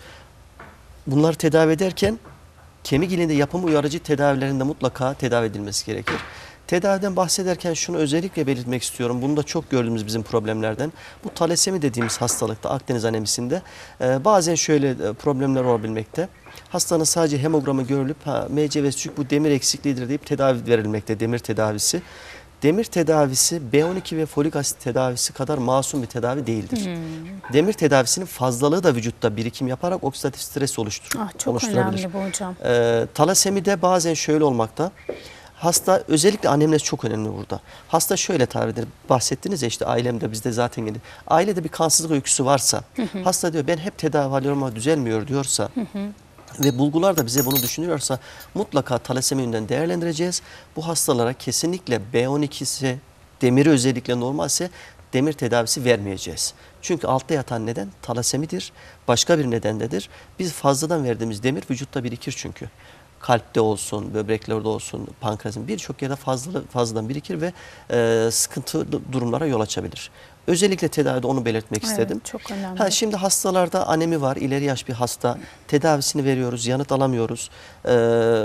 Bunları tedavi ederken kemik iliğinde yapımı uyarıcı tedavilerinde mutlaka tedavi edilmesi gerekir. Tedaviden bahsederken şunu özellikle belirtmek istiyorum. Bunu da çok gördüğümüz bizim problemlerden. Bu talasemi dediğimiz hastalıkta, Akdeniz anemisinde e, bazen şöyle e, problemler olabilmekte. Hastanın sadece hemogramı görülüp ha, M C V S bu demir eksikliğidir deyip tedavi verilmekte, demir tedavisi. Demir tedavisi B on iki ve folik asit tedavisi kadar masum bir tedavi değildir. Hmm. Demir tedavisinin fazlalığı da vücutta birikim yaparak oksidatif stres oluştur ah, çok oluşturabilir. önemli bu hocam. Ee, talasemide bazen şöyle olmakta. Hasta, özellikle annemnez çok önemli burada. Hasta şöyle tarif eder. Bahsettiniz ya işte ailemde, bizde zaten geldi. Ailede bir kansızlık öyküsü varsa, hı hı. hasta diyor ben hep tedavi alıyorum ama düzelmiyor diyorsa, hı hı. ve bulgular da bize bunu düşünüyorsa mutlaka talasemi yönünden değerlendireceğiz. Bu hastalara kesinlikle B on ikisi, demiri özellikle normalse demir tedavisi vermeyeceğiz. Çünkü altta yatan neden talasemidir. Başka bir nedendedir. Biz fazladan verdiğimiz demir vücutta birikir çünkü. Kalpte olsun, böbreklerde olsun, pankreasın birçok yerde fazla, fazladan birikir ve e, sıkıntılı durumlara yol açabilir. Özellikle tedavide onu belirtmek evet, istedim. Çok önemli. Ha, şimdi hastalarda anemi var, ileri yaş bir hasta. Tedavisini veriyoruz, yanıt alamıyoruz. Ee,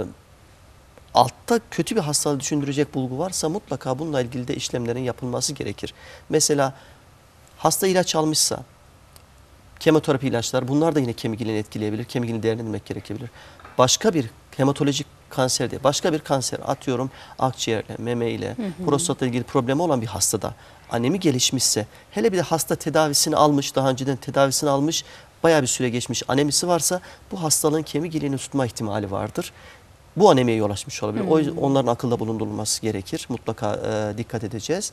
altta kötü bir hastalığı düşündürecek bulgu varsa mutlaka bununla ilgili de işlemlerin yapılması gerekir. Mesela hasta ilaç almışsa, kemoterapi ilaçlar, bunlar da yine kemik ilini etkileyebilir. Kemik ilini değerlendirmek gerekebilir. Başka bir hematolojik kanser değil, başka bir kanser, atıyorum akciğerle, meme ile, hı hı. prostatla ilgili problemi olan bir hastada anemi gelişmişse, hele bir de hasta tedavisini almış, daha önceden tedavisini almış, bayağı bir süre geçmiş, anemisi varsa bu hastalığın kemik iliğini tutma ihtimali vardır. Bu anemiye yol açmış olabilir. Hmm. O yüzden onların akılda bulundurulması gerekir. Mutlaka e, dikkat edeceğiz.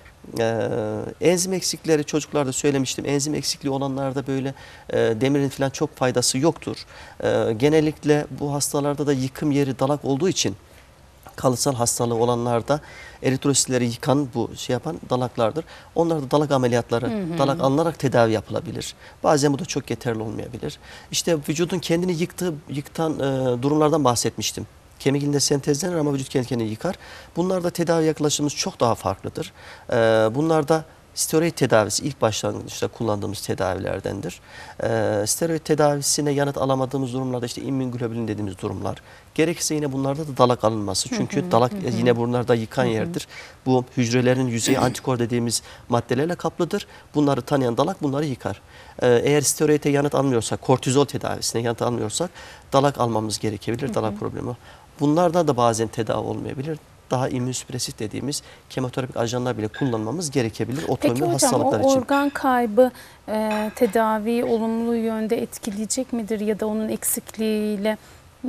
Ee, enzim eksikleri çocuklarda söylemiştim. Enzim eksikliği olanlarda böyle e, demirin falan çok faydası yoktur. E, genellikle bu hastalarda da yıkım yeri dalak olduğu için kalıtsal hastalığı olanlarda eritrositleri yıkan, bu şey yapan dalaklardır. Onlarda dalak ameliyatları, hı hı. dalak alınarak tedavi yapılabilir. Bazen bu da çok yeterli olmayabilir. İşte vücudun kendini yıktığı, yıktan e, durumlardan bahsetmiştim. Kemik ilinde sentezlenir ama vücut kendi kendini yıkar. Bunlarda tedavi yaklaşımımız çok daha farklıdır. Ee, bunlarda steroid tedavisi ilk başlangıçta kullandığımız tedavilerdendir. Ee, steroid tedavisine yanıt alamadığımız durumlarda işte immünoglobulin dediğimiz durumlar. Gerekirse yine bunlarda da dalak alınması. Çünkü hı hı, dalak hı. yine bunlarda yıkan hı hı. yerdir. Bu hücrelerin yüzeyi antikor dediğimiz maddelerle kaplıdır. Bunları tanıyan dalak bunları yıkar. Ee, eğer steroide yanıt almıyorsak, kortizol tedavisine yanıt almıyorsak dalak almamız gerekebilir. Hı hı. Dalak problemi. Bunlarda da bazen tedavi olmayabilir. Daha immünsüpresif dediğimiz kemoterapik ajanlar bile kullanmamız gerekebilir. Peki hocam hastalıklar o için. organ kaybı e, tedaviyi olumlu yönde etkileyecek midir ya da onun eksikliğiyle m,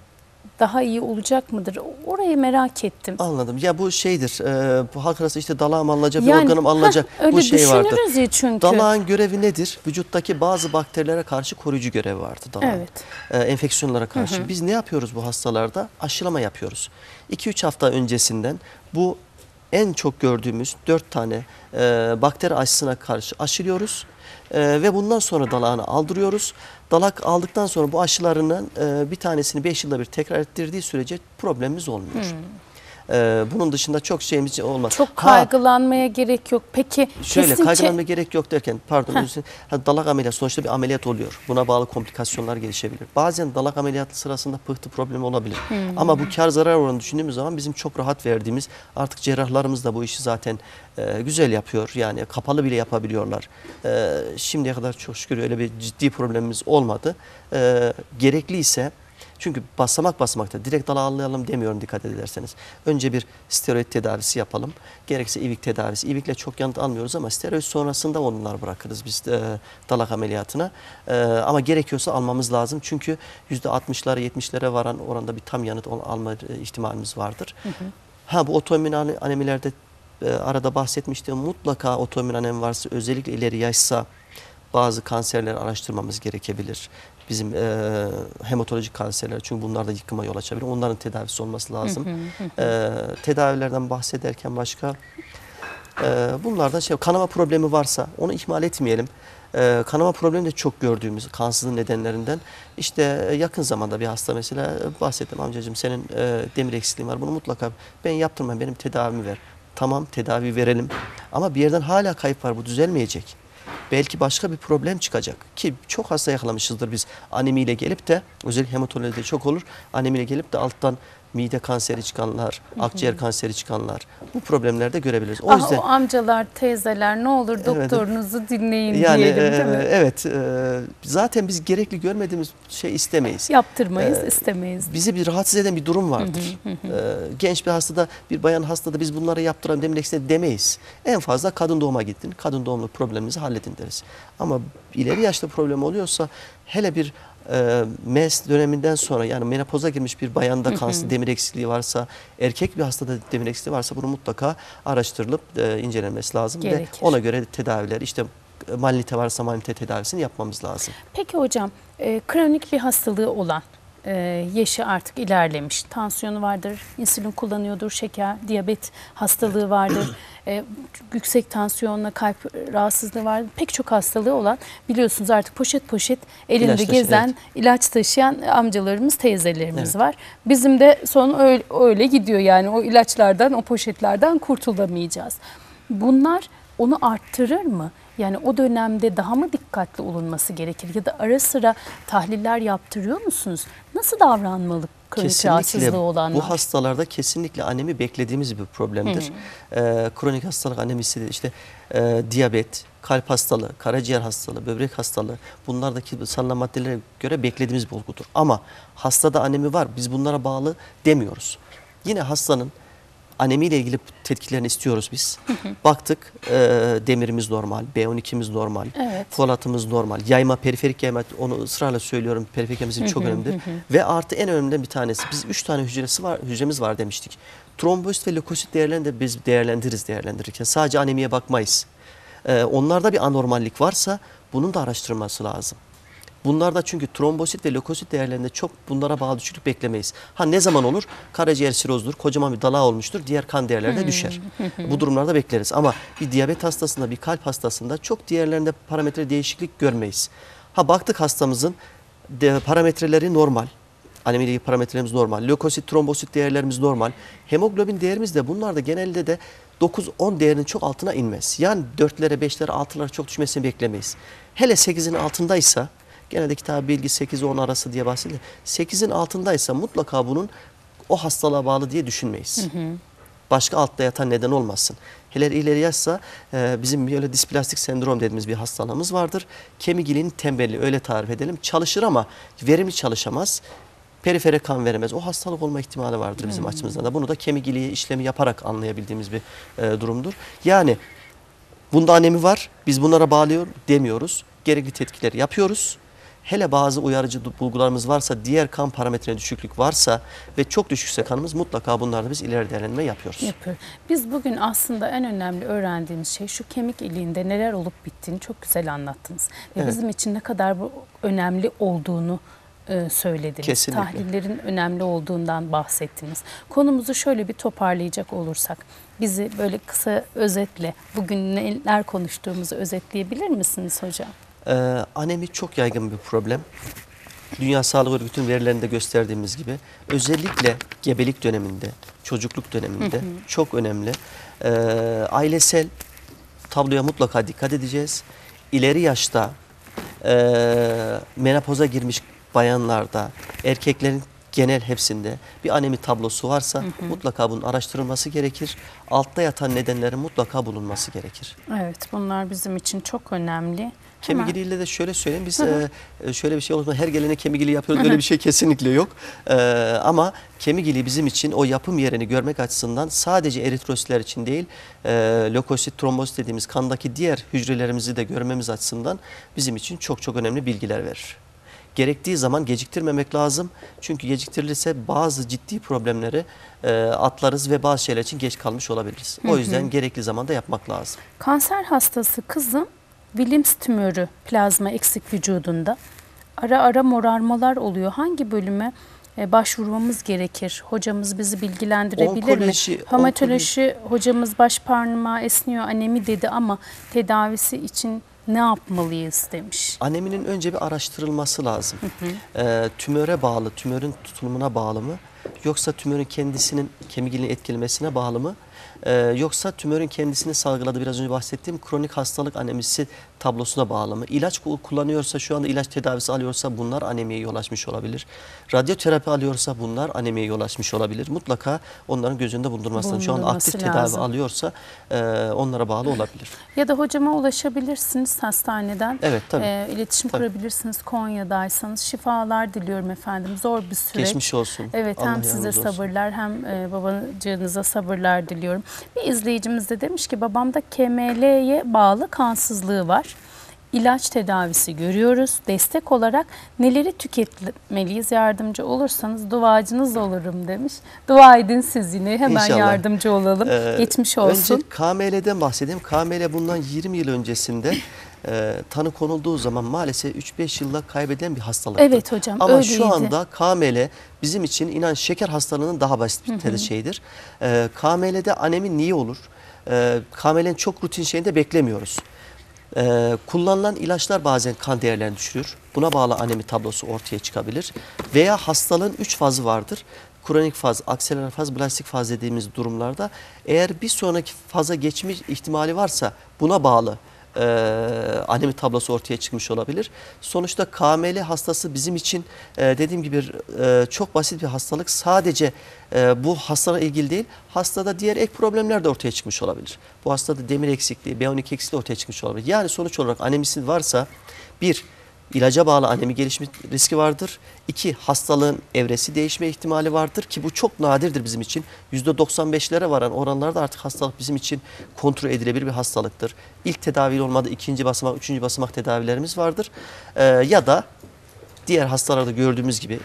daha iyi olacak mıdır? Orayı merak ettim. Anladım. Ya bu şeydir. E, bu halk arası işte dalağım alınacak, yani, bir organım alınacak. Heh, öyle bu şey vardır. Ya çünkü. Dalağın görevi nedir? Vücuttaki bazı bakterilere karşı koruyucu görevi vardır dalağın. Evet. E, enfeksiyonlara karşı. Hı hı. Biz ne yapıyoruz bu hastalarda? Aşılama yapıyoruz. iki üç hafta öncesinden bu en çok gördüğümüz dört tane e, bakteri aşısına karşı aşılıyoruz. Ee, ve bundan sonra dalağını aldırıyoruz. Dalak aldıktan sonra bu aşılarının e, bir tanesini beş yılda bir tekrar ettirdiği sürece problemimiz olmuyor. Hmm. Ee, bunun dışında çok şeyimiz olmaz. Çok kaygılanmaya ha, gerek yok. Peki şöyle kesince... kaygılanmaya gerek yok derken pardon ha, dalak ameliyatı sonuçta bir ameliyat oluyor. Buna bağlı komplikasyonlar gelişebilir. Bazen dalak ameliyatı sırasında pıhtı problemi olabilir. Hmm. Ama bu kar zarar oranı düşündüğümüz zaman bizim çok rahat verdiğimiz, artık cerrahlarımız da bu işi zaten e, güzel yapıyor. Yani kapalı bile yapabiliyorlar. E, şimdiye kadar çok şükür öyle bir ciddi problemimiz olmadı. E, gerekliyse, çünkü basamak basamakta direkt dalağı allayalım demiyorum dikkat ederseniz. Önce bir steroid tedavisi yapalım. Gerekse ivik tedavisi. İvikle çok yanıt almıyoruz ama steroid sonrasında onları bırakırız biz e, dalak ameliyatına. E, ama gerekiyorsa almamız lazım. Çünkü yüzde altmışlara yetmişlere varan oranda bir tam yanıt alma ihtimalimiz vardır. Hı hı. Ha bu otoimmün anemilerde e, arada bahsetmiştim. Mutlaka otoimmün anemi varsa, özellikle ileri yaşsa bazı kanserleri araştırmamız gerekebilir. Bizim e, hematolojik kanserler, çünkü bunlar da yıkıma yol açabilir. Onların tedavisi olması lazım. Hı hı hı. E, tedavilerden bahsederken başka e, bunlardan şey, kanama problemi varsa onu ihmal etmeyelim. E, kanama problemi de çok gördüğümüz kansızlığın nedenlerinden. İşte e, yakın zamanda bir hasta mesela bahsettim, amcacığım senin e, demir eksikliğin var, bunu mutlaka ben yaptırmam, benim tedavimi ver. Tamam, tedavi verelim ama bir yerden hala kayıp var, bu düzelmeyecek. Belki başka bir problem çıkacak ki çok hasta yakalamışızdır biz anemiyle gelip de, özellikle hematolojide çok olur, anemiyle gelip de alttan mide kanseri çıkanlar, akciğer kanseri çıkanlar bu problemlerde görebiliriz. O Ah, yüzden o amcalar, teyzeler ne olur doktorunuzu dinleyin yani diyelim e, değil mi? evet e, zaten biz gerekli görmediğimiz şey istemeyiz. Yaptırmayız, Ee, istemeyiz. Bizi bir rahatsız eden bir durum vardır. Ee, genç bir hastada, bir bayan hastada biz bunları yaptıralım demek istediğinde demeyiz. En fazla kadın doğuma gittin, kadın doğumlu probleminizi halledin deriz. Ama ileri yaşta problem oluyorsa, hele bir e, mens döneminden sonra, yani menopoza girmiş bir bayanda kanser demir eksikliği varsa, erkek bir hastada demir eksikliği varsa bunu mutlaka araştırılıp e, incelenmesi lazım. Gerekir. Ve ona göre tedaviler, işte malignite varsa malignite tedavisini yapmamız lazım. Peki hocam, e, kronik bir hastalığı olan, e, yaşı artık ilerlemiş, tansiyonu vardır, insülin kullanıyordur, şeker, diyabet hastalığı vardır, e, yüksek tansiyonla kalp rahatsızlığı vardır. Pek çok hastalığı olan, biliyorsunuz artık poşet poşet elinde İlaç taşı- gezen, evet. ilaç taşıyan amcalarımız, teyzelerimiz Evet. var. Bizim de sonu öyle, öyle gidiyor yani, o ilaçlardan, o poşetlerden kurtulamayacağız. Bunlar onu arttırır mı? Yani o dönemde daha mı dikkatli olunması gerekir? Ya da ara sıra tahliller yaptırıyor musunuz? Nasıl davranmalı kronik rahatsızlığı olanlar? Bu hastalarda kesinlikle anemi beklediğimiz bir problemdir. Ee, kronik hastalık anemisi de işte e, diyabet, kalp hastalığı, karaciğer hastalığı, böbrek hastalığı, bunlardaki salınım maddelere göre beklediğimiz bir olgudur. Ama hastada anemi var, biz bunlara bağlı demiyoruz. Yine hastanın anemiyle ilgili tetkiklerini istiyoruz biz. Baktık e, demirimiz normal, B on ikimiz normal, Evet. folatımız normal, yayma, periferik yayma, onu ısrarla söylüyorum, periferik yayma çok önemlidir. Ve artı en önemli bir tanesi, biz üç tane hücresi var, hücremiz var demiştik. Trombosit ve lökosit değerlerini de biz değerlendiririz değerlendirirken. Sadece anemiye bakmayız. E, onlarda bir anormallik varsa bunun da araştırılması lazım. Bunlarda çünkü trombosit ve lökosit değerlerinde çok bunlara bağlı düşüklük beklemeyiz. Ha ne zaman olur? Karaciğer sirozdur, kocaman bir dalağı olmuştur, diğer kan değerleri de düşer. Bu durumlarda bekleriz. Ama bir diyabet hastasında, bir kalp hastasında çok diğerlerinde parametre değişiklik görmeyiz. Ha baktık hastamızın de, parametreleri normal. Anemiyle ilgili parametrelerimiz normal. Lökosit, trombosit değerlerimiz normal. Hemoglobin değerimiz de bunlarda genelde de dokuz on değerinin çok altına inmez. Yani dörtlere, beşlere, altılara çok düşmesini beklemeyiz. Hele sekizin altındaysa, genelde kitap bilgi sekiz on arası diye bahsedilir. sekizin altındaysa mutlaka bunun o hastalığa bağlı diye düşünmeyiz. Hı hı. Başka altta yatan neden olmasın. Hele ileri yaşsa e, bizim miyelodisplastik sendrom dediğimiz bir hastalığımız vardır. Kemik iliğinin tembelliği, öyle tarif edelim. Çalışır ama verimli çalışamaz. Perifere kan veremez. O hastalık olma ihtimali vardır bizim hmm. açımızdan da. Bunu da kemik iliği işlemi yaparak anlayabildiğimiz bir e, durumdur. Yani bunda anemi var. Biz bunlara bağlıyor demiyoruz. Gerekli tetkikleri yapıyoruz. Hele bazı uyarıcı bulgularımız varsa, diğer kan parametrine düşüklük varsa ve çok düşükse kanımız, mutlaka bunlarda biz ileri değerlendirme yapıyoruz. Yapıyor. Biz bugün aslında en önemli öğrendiğimiz şey, şu kemik iliğinde neler olup bittiğini çok güzel anlattınız. Ve evet. bizim için ne kadar bu önemli olduğunu e, söylediniz. Kesinlikle. Tahlillerin önemli olduğundan bahsettiniz. Konumuzu şöyle bir toparlayacak olursak, bizi böyle kısa özetle bugün neler konuştuğumuzu özetleyebilir misiniz hocam? Ee, anemi çok yaygın bir problem. Dünya Sağlık Örgütü'nün verilerinde gösterdiğimiz gibi özellikle gebelik döneminde, çocukluk döneminde hı hı. çok önemli. Ee, ailesel tabloya mutlaka dikkat edeceğiz. İleri yaşta e, menopoza girmiş bayanlarda, erkeklerin genel hepsinde bir anemi tablosu varsa hı hı. mutlaka bunun araştırılması gerekir. Altta yatan nedenlerin mutlaka bulunması gerekir. Evet, bunlar bizim için çok önemli. Kemik iliğiyle de şöyle söyleyeyim, biz hı hı. E, şöyle bir şey olursa her gelene kemik iliği yapıyoruz, hı hı. öyle bir şey kesinlikle yok. E, ama kemik iliği bizim için o yapım yerini görmek açısından sadece eritrositler için değil, e, lökosit, trombosit dediğimiz kandaki diğer hücrelerimizi de görmemiz açısından bizim için çok çok önemli bilgiler verir. Gerektiği zaman geciktirmemek lazım. Çünkü geciktirilirse bazı ciddi problemleri e, atlarız ve bazı şeyler için geç kalmış olabiliriz. Hı hı. O yüzden gerekli zamanda yapmak lazım. Kanser hastası kızım Wilms tümörü plazma eksik vücudunda. Ara ara morarmalar oluyor. Hangi bölüme e, başvurmamız gerekir? Hocamız bizi bilgilendirebilir onkoloji, mi? Hematoloji hocamız baş parmağı esniyor, anemi dedi ama tedavisi için ne yapmalıyız demiş. Aneminin önce bir araştırılması lazım. Hı hı. E, tümöre bağlı, tümörün tutulumuna bağlı mı? Yoksa tümörün kendisinin kemik iliğini etkilemesine bağlı mı? Ee, yoksa tümörün kendisini salgıladığı biraz önce bahsettiğim kronik hastalık anemisi tablosuna bağlı mı? İlaç kullanıyorsa, şu anda ilaç tedavisi alıyorsa bunlar anemiye yol açmış olabilir. Radyoterapi alıyorsa bunlar anemiye yol açmış olabilir. Mutlaka onların gözünde bulundurması lazım. Şu anda aktif Bulundurması tedavi lazım. alıyorsa e, onlara bağlı olabilir. Ya da hocama ulaşabilirsiniz hastaneden. Evet, tabii. E, iletişim Tabii. kurabilirsiniz Konya'daysanız. Şifalar diliyorum efendim. Zor bir süreç. Geçmiş olsun. Evet, Allah hem size yardımcınız olsun. sabırlar hem e, babacığınıza sabırlar diliyorum. Bir izleyicimiz de demiş ki babamda K M L'ye bağlı kansızlığı var. İlaç tedavisi görüyoruz. Destek olarak neleri tüketmeliyiz? Yardımcı olursanız duacınız olurum demiş. Dua edin siz yine. Hemen İnşallah. yardımcı olalım. Ee, Geçmiş olsun. Önce K M L'den bahsedeyim. K M L bundan yirmi yıl öncesinde e, tanı konulduğu zaman maalesef üç beş yılda kaybedilen bir hastalıktı. Evet hocam, Ama öyleydi. şu anda K M L bizim için inan şeker hastalığının daha basit bir hı hı. şeyidir. E, K M L'de anemi niye olur? E, K M L'nin çok rutin şeyinde beklemiyoruz. Ee, kullanılan ilaçlar bazen kan değerlerini düşürür. Buna bağlı anemi tablosu ortaya çıkabilir. Veya hastalığın üç fazı vardır. Kronik faz, akselerer faz, blastik faz dediğimiz durumlarda eğer bir sonraki faza geçme ihtimali varsa buna bağlı e, anemi tablosu ortaya çıkmış olabilir. Sonuçta K M L hastası bizim için e, dediğim gibi e, çok basit bir hastalık. Sadece e, bu hastalığa ilgili değil, hastada diğer ek problemler de ortaya çıkmış olabilir. Bu hastada demir eksikliği, B on iki eksikliği ortaya çıkmış olabilir. Yani sonuç olarak anemisi varsa bir, ilaca bağlı anemi gelişme riski vardır. İki, hastalığın evresi değişme ihtimali vardır ki bu çok nadirdir bizim için. yüzde doksan beşlere varan oranlarda artık hastalık bizim için kontrol edilebilir bir hastalıktır. İlk tedavi olmadı, ikinci basamak, üçüncü basamak tedavilerimiz vardır. Ee, ya da diğer hastalarda gördüğümüz gibi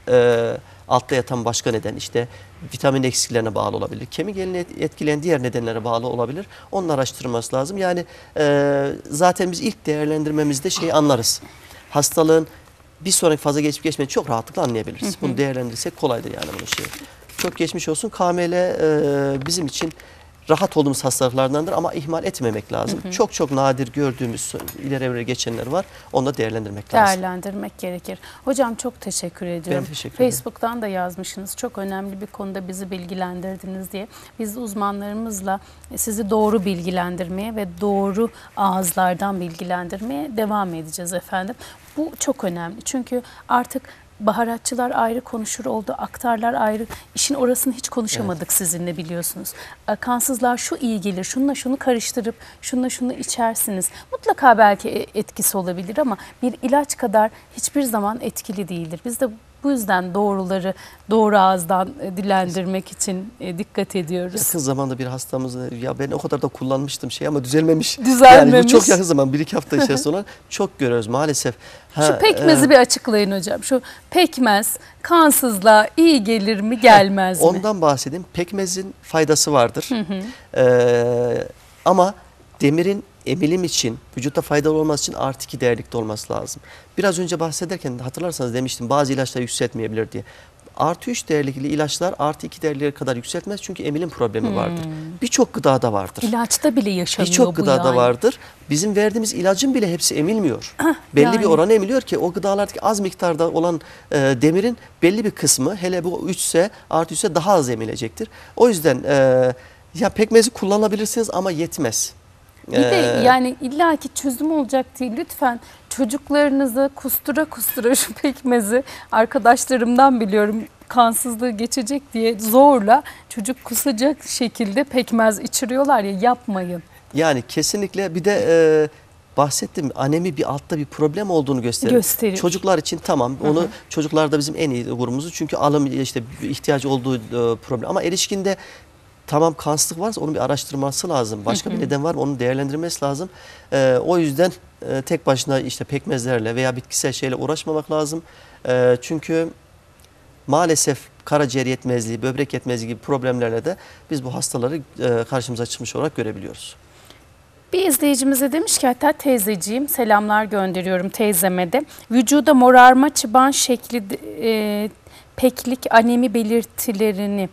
e, altta yatan başka neden işte vitamin eksiklerine bağlı olabilir. Kemik elini etkileyen diğer nedenlere bağlı olabilir. Onun araştırılması lazım. Yani e, zaten biz ilk değerlendirmemizde şeyi anlarız. Hastalığın bir sonraki faza geçip geçmediğini çok rahatlıkla anlayabiliriz. Hı hı. Bunu değerlendirirsek kolaydır yani bunun şeyi. Çok geçmiş olsun. K M L e, bizim için rahat olduğumuz hastalıklardandır ama ihmal etmemek lazım. Hı hı. Çok çok nadir gördüğümüz ileri evreye geçenler var. Onu da değerlendirmek lazım. Değerlendirmek gerekir. Hocam çok teşekkür ediyorum. Ben teşekkür ederim. Facebook'tan da yazmışsınız. Çok önemli bir konuda bizi bilgilendirdiniz diye. Biz uzmanlarımızla sizi doğru bilgilendirmeye ve doğru ağızlardan bilgilendirmeye devam edeceğiz efendim. Bu çok önemli. Çünkü artık baharatçılar ayrı konuşur oldu, aktarlar ayrı. İşin orasını hiç konuşamadık evet. sizinle biliyorsunuz. Kansızlar şu iyi gelir, şununla şunu karıştırıp şununla şunu içersiniz. Mutlaka belki etkisi olabilir ama bir ilaç kadar hiçbir zaman etkili değildir. Biz de bu yüzden doğruları doğru ağızdan dilendirmek için dikkat ediyoruz. Yakın zamanda bir hastamız ya ben o kadar da kullanmıştım şey ama düzelmemiş. Düzelmemiş. Yani bu çok yakın zaman bir iki hafta içerisinde olan çok görüyoruz maalesef. Ha, Şu pekmezi e, bir açıklayın hocam. Şu pekmez kansızlığa iyi gelir mi gelmez ha, mi? Ondan bahsedeyim. Pekmezin faydası vardır. Hı hı. Ee, ama demirin emilim için, vücutta faydalı olması için artı iki değerlikte olması lazım. Biraz önce bahsederken hatırlarsanız demiştim bazı ilaçlar yükseltmeyebilir diye. Artı üç değerlikli ilaçlar artı iki değerliğe kadar yükseltmez çünkü emilim problemi hmm. vardır. Birçok gıdada vardır. İlaçta bile yaşanıyor Birçok bu gıdada yani. vardır. Bizim verdiğimiz ilacın bile hepsi emilmiyor. Ah, belli yani. bir oran emiliyor ki o gıdalardaki az miktarda olan e, demirin belli bir kısmı hele bu üç ise artı üçse daha az emilecektir. O yüzden e, ya pekmezi kullanabilirsiniz ama yetmez. Bir de yani illaki çözüm olacak değil. Lütfen çocuklarınızı kustura kustura şu pekmezi arkadaşlarımdan biliyorum kansızlığı geçecek diye zorla çocuk kusacak şekilde pekmez içiriyorlar ya yapmayın. Yani kesinlikle bir de e, bahsettim anemi bir altta bir problem olduğunu gösterir. Gösterir. Çocuklar için tamam onu Hı hı. çocuklarda bizim en iyi grubumuz çünkü alım işte ihtiyacı olduğu e, problem ama erişkinde tamam kansızlık varsa onun bir araştırması lazım. Başka hı hı. bir neden var mı onu değerlendirmesi lazım. Ee, o yüzden e, tek başına işte pekmezlerle veya bitkisel şeyle uğraşmamak lazım. E, çünkü maalesef karaciğer yetmezliği, böbrek yetmezliği gibi problemlerle de biz bu hastaları e, karşımıza çıkmış olarak görebiliyoruz. Bir izleyicimize demiş ki hatta teyzeciğim selamlar gönderiyorum teyzeme de. Vücuda morarma, çıban şekli, e, peklik, anemi belirtilerini...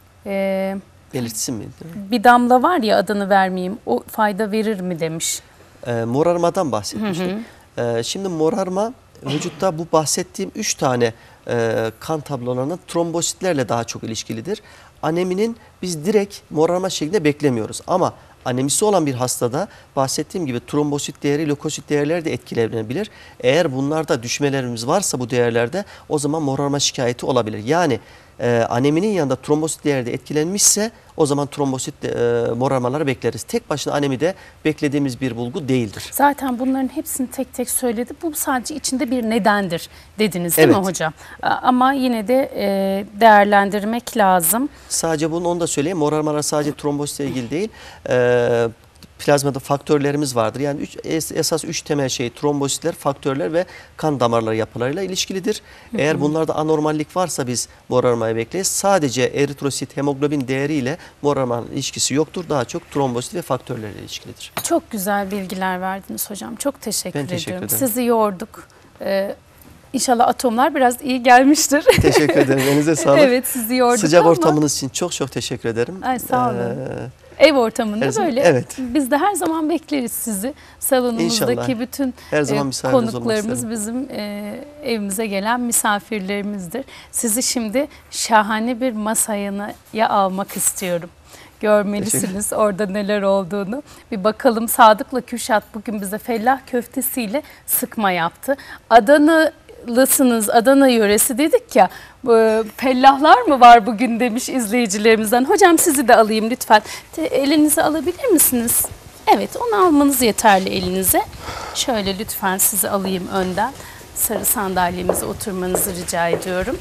E, Belirtisi miydi? Bir damla var ya adını vermeyeyim. O fayda verir mi demiş. E, morarmadan bahsetmiştim. Hı hı. E, şimdi morarma vücutta bu bahsettiğim üç tane e, kan tablolarının trombositlerle daha çok ilişkilidir. aneminin biz direkt morarma şeklinde beklemiyoruz. Ama anemisi olan bir hastada bahsettiğim gibi trombosit değeri, lökosit değerleri de etkilenebilir. Eğer bunlarda düşmelerimiz varsa bu değerlerde o zaman morarma şikayeti olabilir. Yani e, aneminin yanında trombosit değeri de etkilenmişse o zaman trombosit e, morarmaları bekleriz. Tek başına anemide beklediğimiz bir bulgu değildir. Zaten bunların hepsini tek tek söyledi. Bu sadece içinde bir nedendir dediniz değil Evet. mi hocam? Ama yine de e, değerlendirmek lazım. Sadece bunu onu da söyleyeyim. Morarmalar sadece trombositle ilgili değil. Ee, plazmada faktörlerimiz vardır. Yani üç, es, esas üç temel şey trombositler, faktörler ve kan damarları yapılarıyla ilişkilidir. Hı hı. Eğer bunlarda anormallik varsa biz morarmayı bekleyiz. Sadece eritrosit, hemoglobin değeriyle morarmanın ilişkisi yoktur. Daha çok trombosit ve faktörlerle ilişkilidir. Çok güzel bilgiler verdiniz hocam. Çok teşekkür Ben teşekkür ediyorum. ederim. Sizi yorduk. Ee, İnşallah atomlar biraz iyi gelmiştir. Teşekkür ederim. Elinize sağlık. Evet, sizi yorduk Sıcak ama... ortamınız için çok çok teşekkür ederim. Ay, sağ olun. Ee, Ev ortamında her zaman- böyle. evet. Biz de her zaman bekleriz sizi. Salonumuzdaki İnşallah. bütün Her zaman e, misafiriniz olmak konuklarımız isterim. bizim e, evimize gelen misafirlerimizdir. Sizi şimdi şahane bir masaya almak istiyorum. Görmelisiniz orada neler olduğunu. Bir bakalım, Sadık'la Kürşat bugün bize fellah köftesiyle sıkma yaptı. Adanalısınız, Adana yöresi dedik ya. e, Fellahlar mı var bugün demiş izleyicilerimizden. Hocam sizi de alayım lütfen. Te- Elinize alabilir misiniz? Evet, onu almanız yeterli elinize. Şöyle lütfen sizi alayım önden. Sarı sandalyemize oturmanızı rica ediyorum.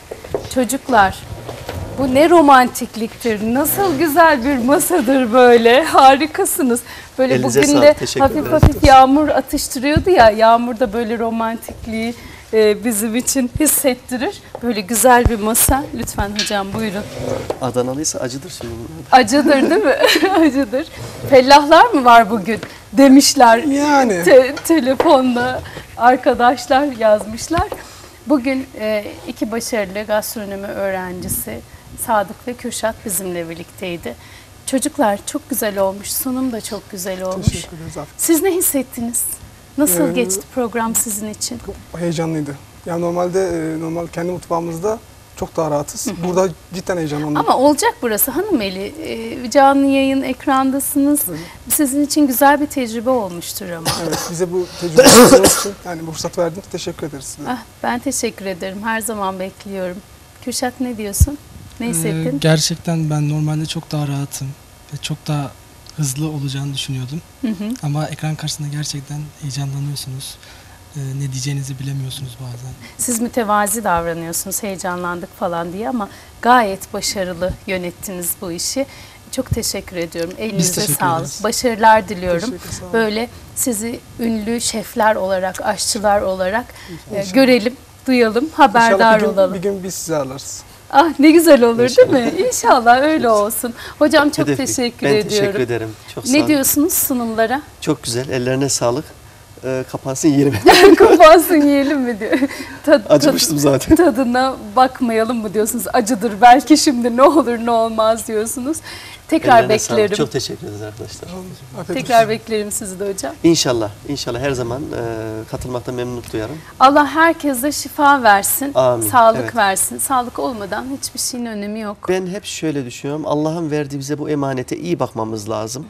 Çocuklar, bu ne romantikliktir. Nasıl güzel bir masadır böyle. Harikasınız. Böyle Elinize bugün sağlık, de teşekkür hafif ederim. hafif yağmur atıştırıyordu ya. Yağmur da böyle romantikliği e, bizim için hissettirir. Böyle güzel bir masa. Lütfen hocam buyurun. Adanalıysa acıdır suyun. Acıdır değil mi? Acıdır. Fellahlar mı var bugün demişler. Yani. Te- telefonla arkadaşlar yazmışlar. Bugün e, iki başarılı gastronomi öğrencisi Sadık ve Kürşat bizimle birlikteydi. Çocuklar çok güzel olmuş, sunum da çok güzel olmuş. Teşekkür ederiz. Afiyet. Siz ne hissettiniz? Nasıl Ee, geçti program sizin için? Çok heyecanlıydı. Yani normalde e, normal kendi mutfağımızda çok daha rahatız. Burada cidden heyecanlandım. Ama olacak burası hanımeli. E, canlı yayın ekrandasınız. Sizin için güzel bir tecrübe olmuştur ama. Evet, bize bu tecrübeyi için yani bu fırsat verdiğiniz için teşekkür ederiz size. Ah, ben teşekkür ederim. Her zaman bekliyorum. Kürşat ne diyorsun? Ne hissettin? Ee, gerçekten ben normalde çok daha rahatım ve çok daha hızlı olacağını düşünüyordum. Hı hı. Ama ekran karşısında gerçekten heyecanlanıyorsunuz. Ee, ne diyeceğinizi bilemiyorsunuz bazen. Siz mütevazi davranıyorsunuz, heyecanlandık falan diye ama gayet başarılı yönettiniz bu işi. Çok teşekkür ediyorum. Elinize teşekkür sağlık. ederiz. Başarılar diliyorum. Teşekkür, sağ olun. Böyle sizi ünlü şefler olarak, aşçılar olarak e, görelim, duyalım, haberdar İnşallah bir gün, olalım. bir gün biz sizi ağırlarız. Ah ne güzel olur İnşallah. değil mi? İnşallah öyle olsun. Hocam çok Hedef- teşekkür ben ediyorum. teşekkür ederim. Çok sağ Ne olun. diyorsunuz sunumlara? Çok güzel. Ellerine sağlık. Ee, kapansın yerim. Kapansın yiyelim mi diyor. Tad- Acımıştım zaten. Tadına bakmayalım mı diyorsunuz? Acıdır belki şimdi ne olur ne olmaz diyorsunuz. Tekrar Ellerine sağlık. beklerim. Çok teşekkür ederiz arkadaşlar. Afiyet Tekrar olsun. beklerim sizi de hocam. İnşallah. İnşallah her zaman e, katılmaktan memnunluk duyarım. Allah herkese şifa versin, Amin. sağlık Evet. versin. Sağlık olmadan hiçbir şeyin önemi yok. Ben hep şöyle düşünüyorum. Allah'ın verdiği bize bu emanete iyi bakmamız lazım.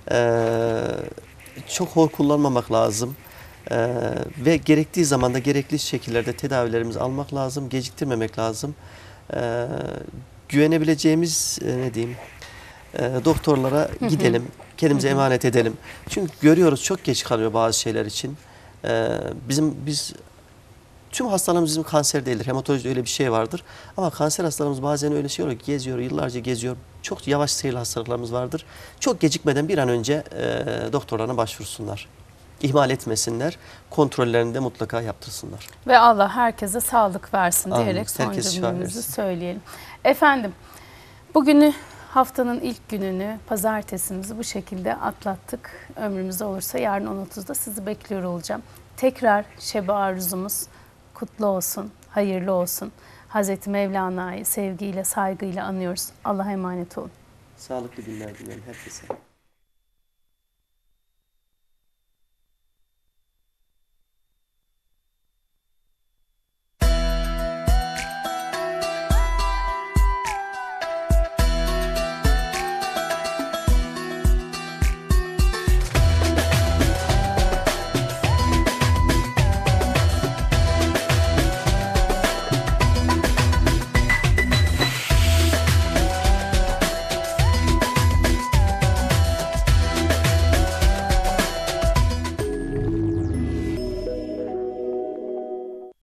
Ee, çok hor kullanmamak lazım. Ee, ve gerektiği zamanda gerekli şekillerde tedavilerimizi almak lazım. Geciktirmemek lazım. Ee, güvenebileceğimiz e, ne diyeyim e, doktorlara gidelim. Kendimize emanet edelim. Çünkü görüyoruz çok geç kalıyor bazı şeyler için. Ee, bizim biz Tüm hastalarımız bizim kanser değildir. Hematolojide öyle bir şey vardır. Ama kanser hastalarımız bazen öyle şey oluyor. Geziyor, yıllarca geziyor. Çok yavaş seyirli hastalıklarımız vardır. Çok gecikmeden bir an önce e, doktorlarına başvursunlar. İhmal etmesinler. Kontrollerini de mutlaka yaptırsınlar. Ve Allah herkese sağlık versin Amin. diyerek son Herkes şifa cümlemizi versin. söyleyelim. Efendim, bugünü, haftanın ilk gününü, pazartesimizi bu şekilde atlattık. Ömrümüz olursa yarın on otuzda sizi bekliyor olacağım. Tekrar şebe aruzumuz kutlu olsun, hayırlı olsun. Hazreti Mevlana'yı sevgiyle, saygıyla anıyoruz. Allah'a emanet olun. Sağlıklı günler dilerim herkese.